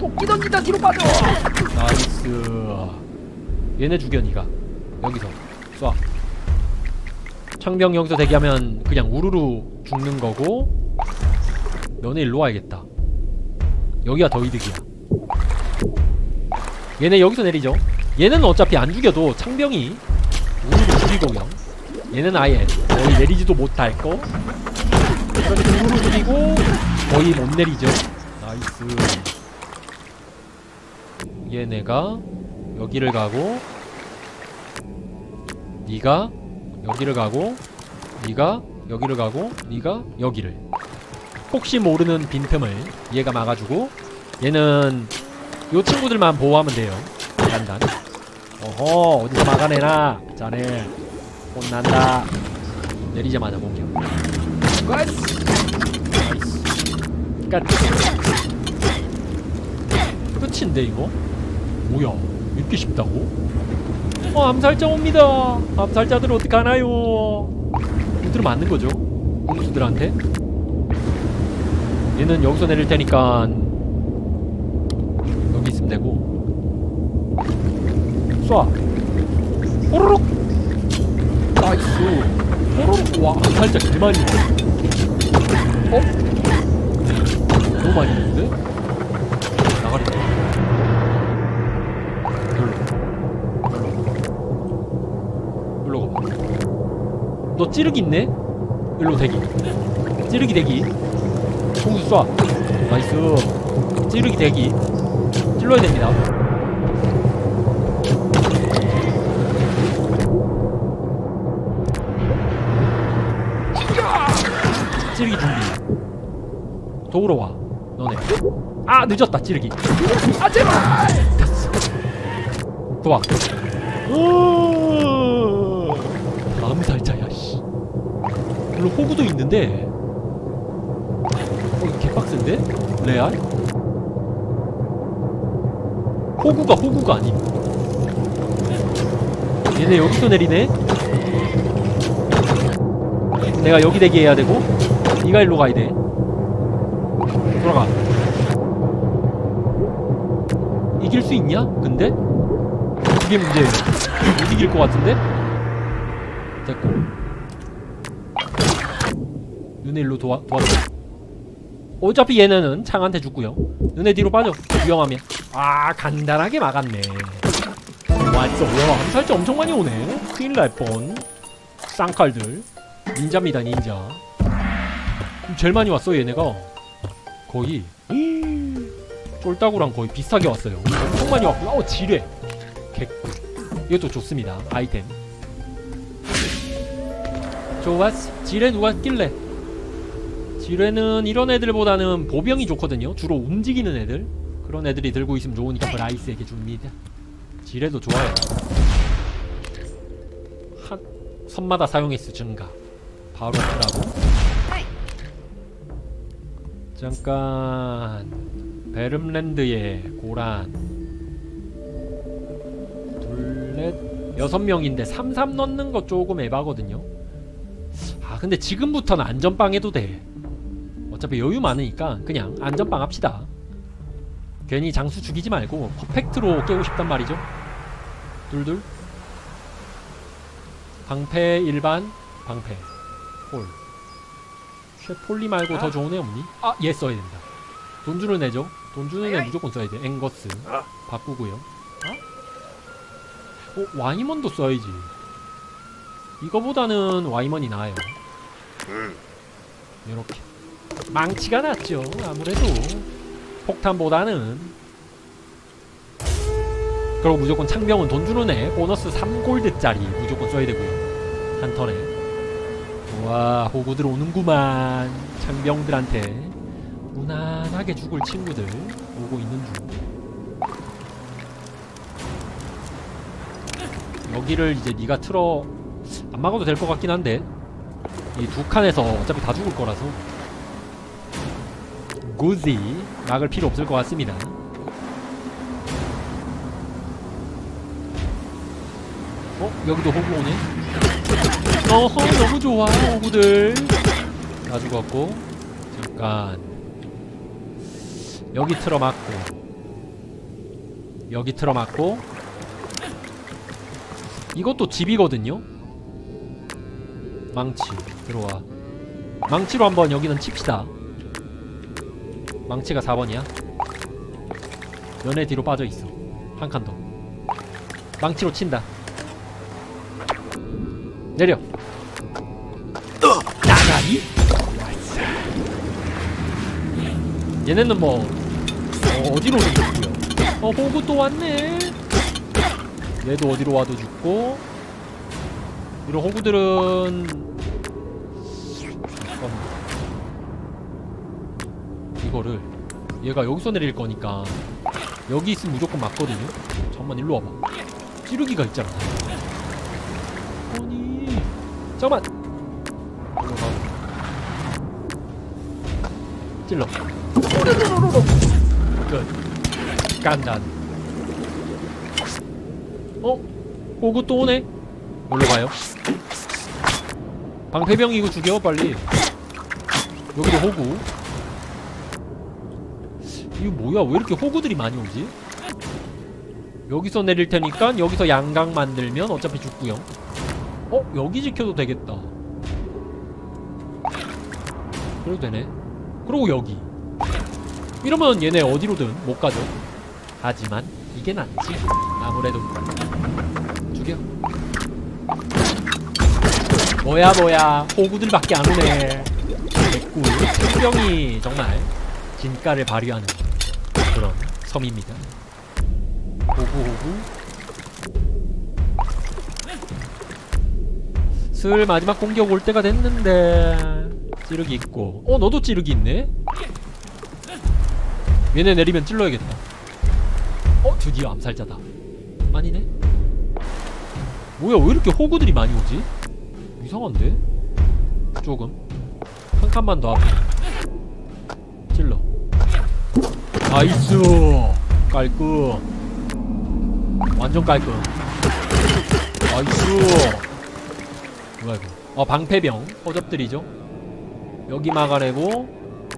토끼 던진다. 뒤로 빠져. 나이스. 얘네 죽여 니가. 여기서 쏴. 창병 여기서 대기하면 그냥 우르르 죽는 거고, 너네 일로 와야겠다. 여기가 더 이득이야. 얘네 여기서 내리죠. 얘는 어차피 안 죽여도 창병이 우르르 죽이고, 그냥 얘는 아예 거의 내리지도 못할거. 이렇게 우르르 죽이고 거의 못 내리죠. 나이스. 얘네가 여기를 가고, 니가 여기를 가고, 니가 여기를 가고, 니가 여기를. 혹시 모르는 빈틈을 얘가 막아주고, 얘는 요 친구들만 보호하면 돼요. 간단. 어허, 어디서 막아내나. 자네 혼난다. 내리자마자 공격. 나이스. 끝. 끝인데 이거? 뭐야, 이렇게 쉽다고? 어, 암살자 옵니다. 암살자들 어떡하나요? 이들은 맞는 거죠, 공수들한테. 얘는 여기서 내릴 테니까 여기 있으면 되고. 쏴. 호로록. 나이스. 호로록. 와, 암살자 개 많이. 어? 너무 많이 있는데? 나가리네. 일로 가봐. 너 찌르기 있네? 일로 대기. 찌르기 대기. 공수 쏴. 나이스. 찌르기 대기. 찔러야 됩니다. 찌르기 준비. 도우러 와. 너네. 아, 늦었다. 찌르기. 아, 제발. 됐어. 좋아. 오, 암살자야 씨. 별로 호구도 있는데. 어, 이거 개빡센데? 레알? 호구가 호구가 아님. 얘네 여기서 내리네? 내가 여기 대기 해야 되고, 니가 일로 가야 돼. 돌아가. 이길 수 있냐? 근데? 이게 문제예요. 못 이길 것 같은데? 됐고. 너네 일로 도와, 도와줘. 어차피 얘네는 창한테 죽고요. 너네 뒤로 빠져. 위험하면. 아, 간단하게 막았네. 왔어. 와, 암살자 엄청 많이 오네. 큰일 날 뻔. 쌍칼들. 닌자입니다, 닌자. 제일 많이 왔어, 얘네가. 거의 쫄따구랑 거의 비슷하게 왔어요. 엄청 많이 왔고. 어, 지뢰. 개꿀. 이것도 좋습니다. 아이템. 좋았어. 지뢰 누가 낄래? 지뢰는 이런 애들보다는 보병이 좋거든요. 주로 움직이는 애들. 그런 애들이 들고 있으면 좋으니까 브라이스에게 줍니다. 지뢰도 좋아요. 한 선마다 사용횟수 증가. 바로 하라고. 잠깐. 베름랜드의 고란. 둘넷 여섯 명인데 삼삼 넣는 거 조금 에바거든요. 아, 근데 지금부터는 안전빵 해도 돼. 어차피 여유 많으니까 그냥 안전빵 합시다. 괜히 장수 죽이지 말고 퍼펙트로 깨고 싶단 말이죠. 둘둘. 방패 일반. 방패 폴. 쉐폴리 말고 더 좋은 애 없니? 아, 얘 써야 된다. 돈 주는 애죠. 돈 주는 애 무조건 써야 돼. 앵거스 바꾸고요. 어? 와이먼도 써야지. 이거보다는 와이먼이 나아요. 요렇게 망치가 낫죠. 아무래도 폭탄보다는. 그리고 무조건 창병은 돈 주는 애 보너스 삼 골드짜리 무조건 써야 되고요. 한 턴에. 와, 호구들 오는구만. 창병들한테 무난하게 죽을 친구들 오고 있는 중. 여기를 이제 니가 틀어. 안 막아도 될 것 같긴 한데 이 두 칸에서 어차피 다 죽을 거라서 굳이 막을 필요 없을 것 같습니다. 어? 여기도 호구 오네? 어허, 너무 좋아. 호구들 다 죽었고. 잠깐 여기 틀어 막고 여기 틀어맞고. 이것도 집이거든요. 망치 들어와. 망치로 한번 여기는 칩시다. 망치가 사 번이야 연애 뒤로 빠져있어. 한 칸 더. 망치로 친다. 내려. 나가리? 얘네는 뭐 어, 어디로 오든 죽고요. 어 호구 또 왔네. 얘도 어디로 와도 죽고. 이런 호구들은 잠깐만. 이거를 얘가 여기서 내릴 거니까 여기 있으면 무조건 맞거든요. 잠깐만 일로 와봐. 찌르기가 있잖아. 아니 잠깐만. 찔러. 끝. 깐단. 어? 호구 또 오네? 놀러 가요? 방패병 이거 죽여 빨리. 여기도 호구. 이거 뭐야? 왜 이렇게 호구들이 많이 오지? 여기서 내릴 테니까 여기서 양각 만들면 어차피 죽구요. 어? 여기 지켜도 되겠다. 그래도 되네. 그리고 여기. 이러면 얘네 어디로든 못 가죠. 하지만 이게 낫지. 아무래도. 죽여. 뭐야 뭐야. 호구들밖에 안 오네. 개꿀. 생명이 정말 진가를 발휘하는 그런 섬입니다. 호구 호구. 슬 마지막 공격 올 때가 됐는데. 찌르기 있고. 어 너도 찌르기 있네? 얘네 내리면 찔러야겠다. 어 드디어 암살자다. 아니네. 뭐야 왜 이렇게 호구들이 많이 오지? 이상한데? 조금 한 칸만 더 앞에 찔러. 나이스. 깔끔. 완전 깔끔. 나이스. 뭐야 이거. 어 방패병 허접들이죠. 여기 막아내고.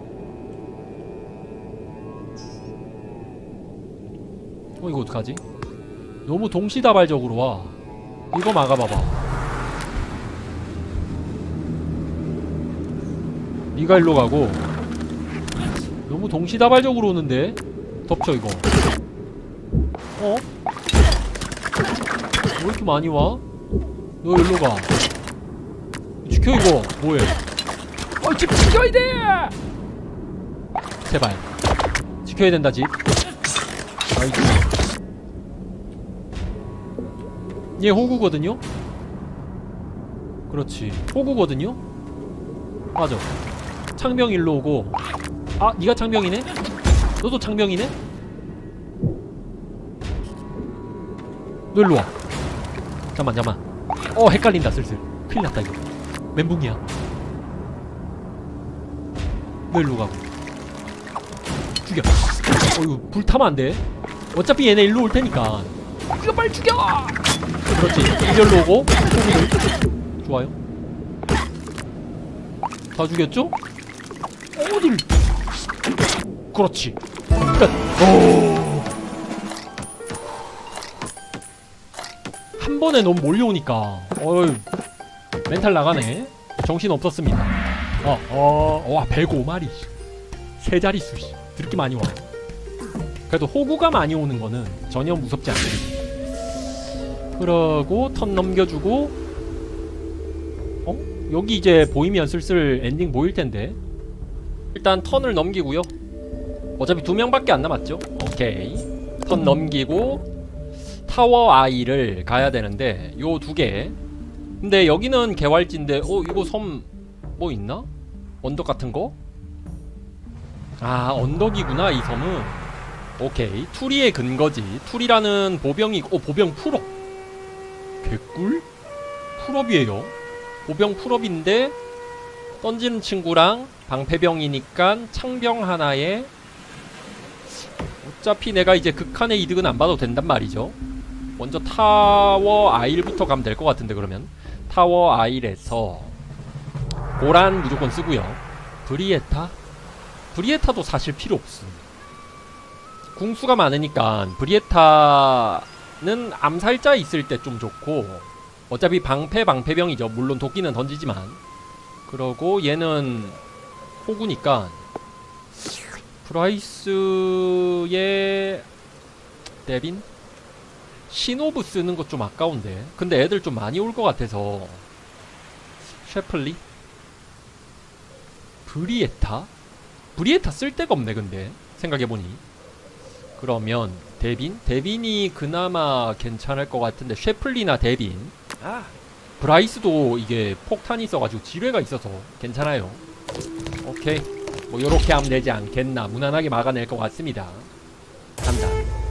어 이거 어떡하지? 너무 동시다발적으로 와. 이거 막아봐봐. 니가 일로 가고. 너무 동시다발적으로 오는데? 덮쳐 이거. 어? 왜 이렇게 많이 와? 너 일로 가. 지켜 이거. 뭐해? 어 집 지켜야 돼! 제발 지켜야 된다 집. 아이고. 얘 호구거든요? 그렇지 호구거든요? 맞아. 창병 일로 오고. 아 니가 창병이네? 너도 창병이네? 너 일로와. 잠만 잠만. 어 헷갈린다 슬슬. 큰일났다 이거. 멘붕이야. 너 일로 가고. 죽여. 어 이거 불타면 안돼. 어차피 얘네 일로 올테니까 이거 빨리 죽여! 그렇지. 이절로 오고 호구들. 좋아요. 다 죽였죠? 어딜. 그렇지. 끝. 오. 한 번에 너무 몰려오니까 어휴 멘탈 나가네. 정신 없었습니다. 어, 어, 와 백오 마리. 세 자릿수. 그렇게 많이 와. 그래도 호구가 많이 오는 거는 전혀 무섭지 않습니다. 그러고 턴 넘겨주고. 어? 여기 이제 보이면 슬슬 엔딩 보일텐데. 일단 턴을 넘기고요. 어차피 두 명밖에 안 남았죠. 오케이. 턴 넘기고 타워 아이를 가야 되는데 요 두 개. 근데 여기는 개활지인데 어 이거 섬 뭐 있나? 언덕 같은 거? 아 언덕이구나 이 섬은. 오케이. 투리의 근거지. 투리라는 보병이. 어 보병 풀업. 개꿀? 풀업이에요. 보병 풀업인데 던지는 친구랑 방패병이니까 창병 하나에. 어차피 내가 이제 극한의 이득은 안 봐도 된단 말이죠. 먼저 타워 아일부터 가면 될 것 같은데. 그러면 타워 아일에서 고란 무조건 쓰고요. 브리에타? 브리에타도 사실 필요 없음. 궁수가 많으니까 브리에타는 암살자 있을 때 좀 좋고, 어차피 방패 방패병이죠. 물론 도끼는 던지지만. 그러고 얘는 호구니까 프라이스의 데빈? 시노브 쓰는 것 좀 아까운데. 근데 애들 좀 많이 올 것 같아서 셰플리? 브리에타? 브리에타 쓸 데가 없네 근데 생각해보니. 그러면 데빈? 데빈이 그나마 괜찮을 것 같은데 셰플리나 데빈. 아 브라이스도 이게 폭탄이 있어가지고 지뢰가 있어서 괜찮아요. 오케이 뭐 요렇게 하면 되지 않겠나. 무난하게 막아낼 것 같습니다. 간다.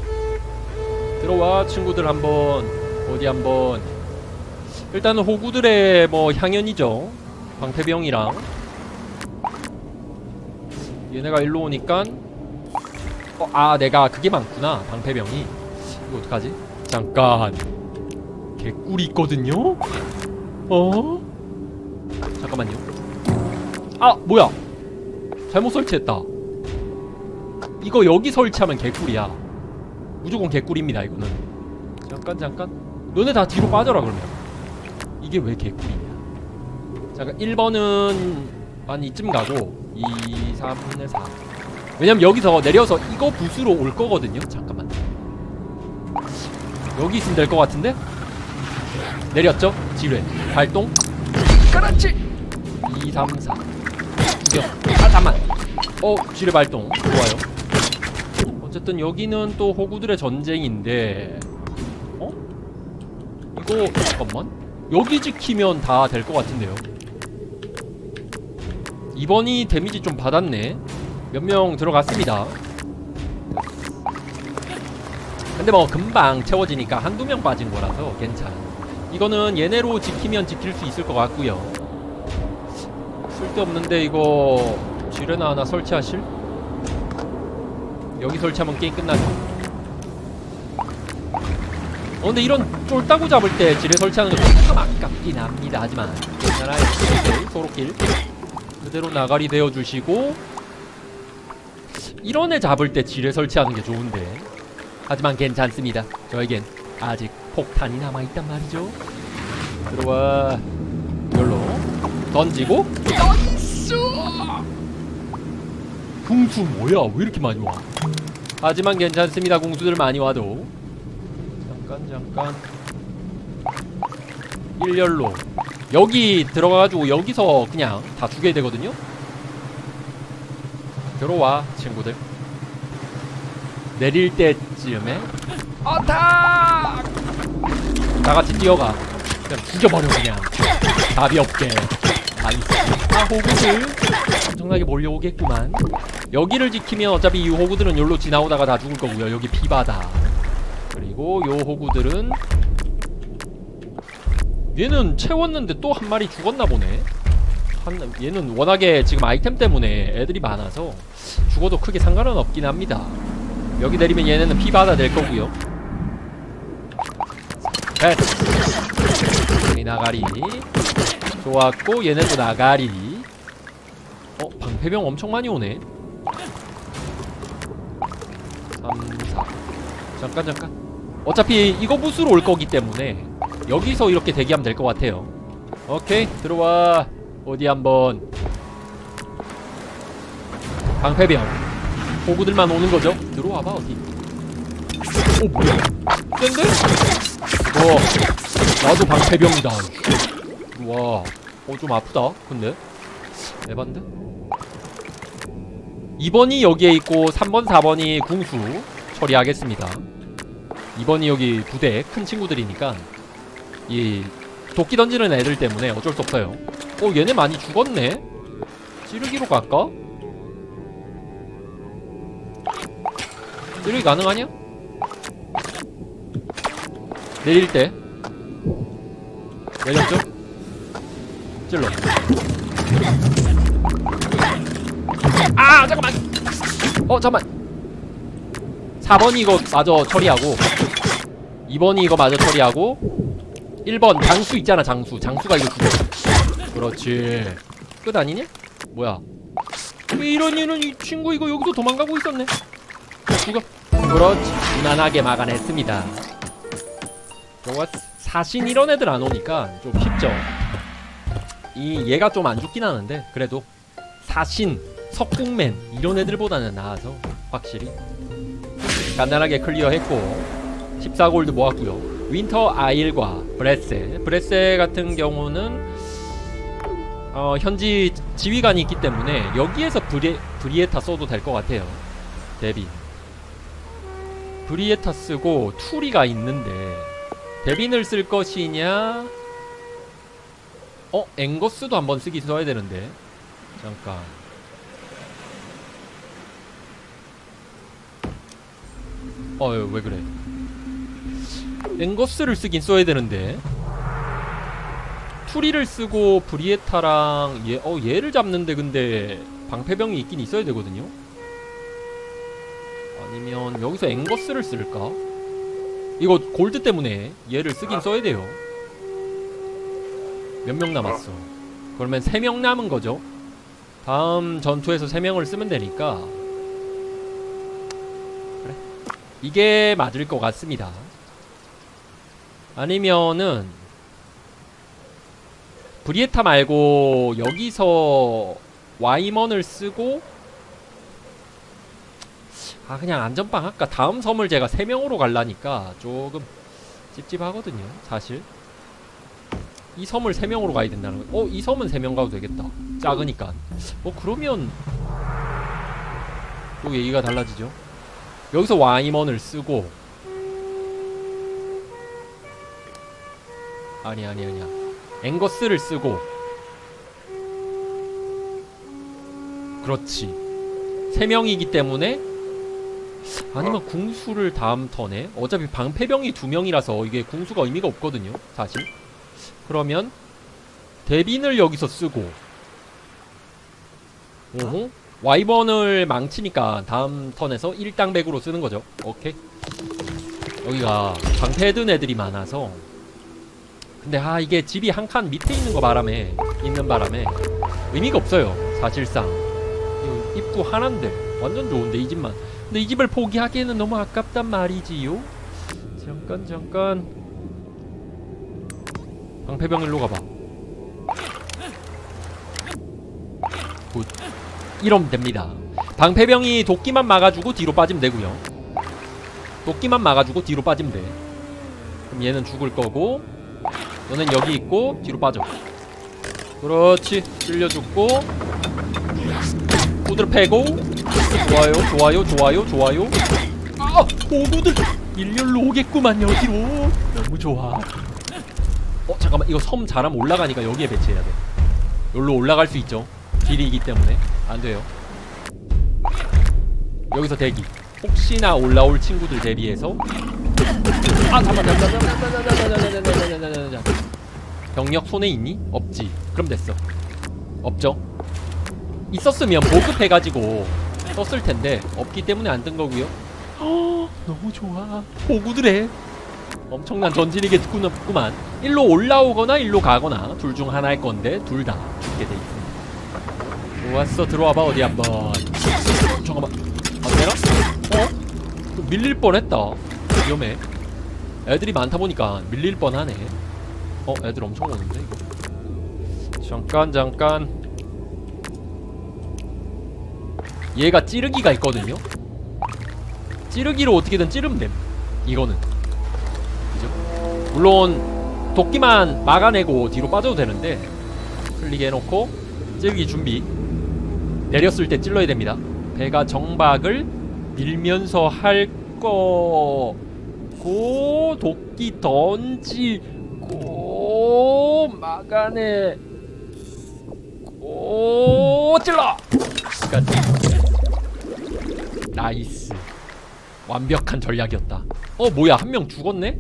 들어와 친구들. 한번 어디 한번. 일단은 호구들의 뭐 향연이죠. 방패병이랑. 얘네가 일로 오니까 어, 아 내가 그게 많구나. 방패병이. 이거 어떡하지? 잠깐 개꿀이 있거든요? 어? 잠깐만요. 아 뭐야 잘못 설치했다. 이거 여기 설치하면 개꿀이야. 무조건 개꿀입니다 이거는. 잠깐 잠깐 너네 다 뒤로 빠져라 그러면. 이게 왜 개꿀이냐. 잠깐 일 번은 한 이쯤 가고 이, 삼, 사. 왜냐면 여기서 내려서 이거 부수러 올 거거든요. 잠깐만 여기 있으면 될 것 같은데? 내렸죠? 지뢰 발동. 그렇지. 이, 삼, 사. 구경. 아 잠만. 어 지뢰 발동. 좋아요. 어쨌든 여기는 또 호구들의 전쟁인데. 어? 이거 잠깐만 여기 지키면 다 될 것 같은데요. 이번이 데미지 좀 받았네. 몇 명 들어갔습니다. 근데 뭐 금방 채워지니까 한두 명 빠진 거라서 괜찮아. 이거는 얘네로 지키면 지킬 수 있을 것 같고요. 쓸데없는데 이거 지뢰나 하나 설치하실? 여기 설치하면 게임 끝나죠. 어 근데 이런 쫄따구 잡을 때 지뢰 설치하는 거 조금 아깝긴 합니다. 하지만 괜찮아요. 소로킬 그대로 나가리 되어주시고. 이런 애 잡을 때 지뢰 설치하는 게 좋은데. 하지만 괜찮습니다. 저에겐 아직 폭탄이 남아있단 말이죠. 들어와. 이걸로 던지고. 던수! 궁수 뭐야 왜 이렇게 많이 와. 하지만 괜찮습니다. 궁수들 많이 와도. 잠깐 잠깐 일렬로 여기 들어가가지고 여기서 그냥 다 죽여야 되거든요. 들어와 친구들. 내릴 때쯤에 어탁! 다같이 뛰어가. 그냥 죽여버려 그냥. 답이 없게. 나이스. 아 호구들 엄청나게 몰려오겠구만. 여기를 지키면 어차피 이 호구들은 여기로 지나오다가 다 죽을 거고요. 여기 피바다. 그리고 요 호구들은 얘는 채웠는데 또 한 마리 죽었나 보네. 한, 얘는 워낙에 지금 아이템 때문에 애들이 많아서 죽어도 크게 상관은 없긴 합니다. 여기 내리면 얘네는 피바다 될 거고요. 됐. 이 나가리 좋았고 얘네도 나가리. 어 방패병 엄청 많이 오네. 삼, 사. 잠깐 잠깐 어차피 이거 부수러 올 거기 때문에 여기서 이렇게 대기하면 될 것 같아요. 오케이 들어와. 어디 한번. 방패병 호구들만 오는 거죠. 들어와봐 어디. 오 뭐야 센데? 와 나도 방패병이다. 와 어 좀 아프다 근데. 에반데? 이 번이 여기에 있고 삼 번 사 번이 궁수 처리하겠습니다. 이 번이 여기 부대 큰 친구들이니까 이 도끼 던지는 애들 때문에 어쩔 수 없어요. 어 얘네 많이 죽었네. 찌르기로 갈까? 찌르기 가능하냐? 내릴 때 내렸죠? 찔러. 아 잠깐만. 어 잠깐만. 사 번이 이거 마저 처리하고 이 번이 이거 마저 처리하고 일 번 장수 있잖아. 장수 장수가 이거 죽여. 그렇지. 끝 아니냐? 뭐야 왜 이런 이런 이 친구 이거 여기서 도망가고 있었네. 죽어. 그렇지. 무난하게 막아냈습니다. 저거 사신 이런 애들 안 오니까 좀 쉽죠. 이 얘가 좀 안 죽긴 하는데 그래도 사신, 석궁맨 이런 애들보다는 나아서 확실히 간단하게 클리어했고 십사 골드 모았고요. 윈터 아일과 브레세 브레세 같은 경우는 어, 현지 지휘관이 있기 때문에 여기에서 브리, 브리에타 써도 될 것 같아요. 데빈 브리에타 쓰고 투리가 있는데 데빈을 쓸 것이냐, 어? 앵거스도 한번 쓰기 써야 되는데 잠깐 어휴 왜 그래. 앵거스를 쓰긴 써야 되는데 투리를 쓰고 브리에타랑 얘, 어 얘를 잡는데 근데 방패병이 있긴 있어야 되거든요. 아니면 여기서 앵거스를 쓸까? 이거 골드 때문에 얘를 쓰긴 써야 돼요. 몇 명 남았어? 그러면 세 명 남은 거죠. 다음 전투에서 세 명을 쓰면 되니까 그래 이게 맞을 것 같습니다. 아니면은 브리에타 말고 여기서 와이먼을 쓰고 아 그냥 안전빵 할까? 다음 섬을 제가 세 명으로 갈라니까 조금 찝찝하거든요 사실. 이 섬을 세 명으로 가야 된다는 거. 어? 이 섬은 세 명 가도 되겠다. 작으니까. 어 그러면 또 얘기가 달라지죠. 여기서 와이먼을 쓰고 아니 아니 아니야 앵거스를 쓰고 그렇지 세 명이기 때문에 아니면 궁수를 다음 턴에 어차피 방패병이 두 명이라서 이게 궁수가 의미가 없거든요 사실. 그러면 데빈을 여기서 쓰고 오호 와이번을 망치니까 다음 턴에서 일당백으로 쓰는 거죠. 오케이. 여기가 방패 든 애들이 많아서 근데 아 이게 집이 한 칸 밑에 있는 거 바람에 있는 바람에 의미가 없어요 사실상. 이거 입구 하나인데 완전 좋은데 이 집만. 근데 이 집을 포기하기에는 너무 아깝단 말이지요. 잠깐 잠깐 방패병 일로 가봐. 굿. 이러면 됩니다. 방패병이 도끼만 막아주고 뒤로 빠지면 되고요. 도끼만 막아주고 뒤로 빠지면 돼. 그럼 얘는 죽을 거고 너는 여기 있고 뒤로 빠져. 그렇지. 쓸려 죽고 후드를 패고. 좋아요 좋아요 좋아요 좋아요. 아! 보구들 일렬로 오겠구만 여기로. 너무 좋아. 어 잠깐만 이거 섬 잘하면 올라가니까 여기에 배치해야 돼. 여기로 올라갈 수 있죠. 길이기 때문에 안돼요. 여기서 대기. 혹시나 올라올 친구들 대비해서. 아 잠깐만 잠깐만 잠깐만. 병력 손에 있니? 없지. 그럼 됐어. 없죠. 있었으면 보급해가지고 썼을텐데 없기 때문에 안 뜬 거고요. 허, 너무 좋아. 보구들해. 엄청난 전진이겠구만. 일로 올라오거나 일로 가거나 둘 중 하나일 건데 둘 다 죽게 돼 있습니다. 좋았어. 들어와봐 어디 한번. 잠깐만. 안 되나? 어? 밀릴 뻔했다. 위험해. 애들이 많다 보니까 밀릴 뻔하네. 어? 애들 엄청 오는데 이거. 잠깐 잠깐. 얘가 찌르기가 있거든요. 찌르기로 어떻게든 찌르면 됨. 이거는 물론 도끼만 막아내고 뒤로 빠져도 되는데 클릭해놓고 찌르기 준비. 내렸을 때 찔러야 됩니다. 배가 정박을 밀면서 할 거고 도끼 던지고 막아내고 찔러. 끝까지. 나이스. 완벽한 전략이었다. 어 뭐야 한 명 죽었네?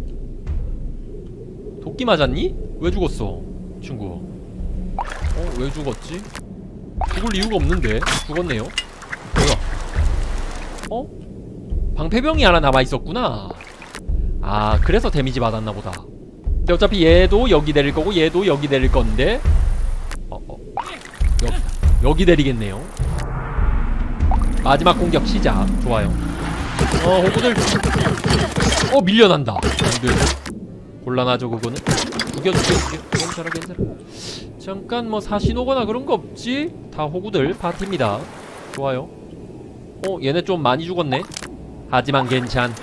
도끼 맞았니? 왜 죽었어 친구? 어 왜 죽었지? 죽을 이유가 없는데 죽었네요. 뭐야? 어? 방패병이 하나 남아있었구나. 아 그래서 데미지 받았나보다. 근데 어차피 얘도 여기 내릴 거고 얘도 여기 내릴 건데 어, 어. 여기, 여기 내리겠네요. 마지막 공격 시작. 좋아요. 어 호구들 어 밀려난다. 안돼. 곤란하죠 그거는. 죽여 죽여 죽여. 괜찮아 괜찮아. 잠깐 뭐 사신 오거나 그런 거 없지? 다 호구들 파티입니다. 좋아요. 어 얘네 좀 많이 죽었네. 하지만 괜찮.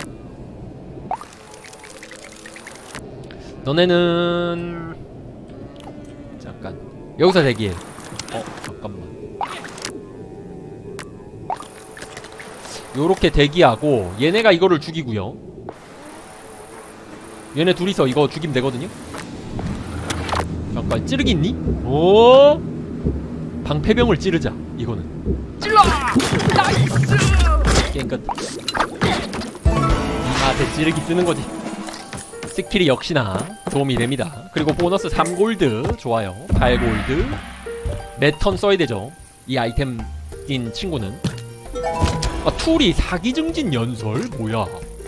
너네는 잠깐 여기서 대기해. 어 잠깐만. 요렇게 대기하고 얘네가 이거를 죽이고요. 얘네 둘이서 이거 죽이면 되거든요. 잠깐 찌르기 있니? 오 방패병을 찌르자. 이거는 찔러! 나이스! 게임 끝. 이마한테 찌르기 쓰는거지. 스킬이 역시나 도움이 됩니다. 그리고 보너스 삼 골드 좋아요. 팔 골드 매턴 써야되죠 이 아이템인 친구는. 아 툴이 사기 증진 연설? 뭐야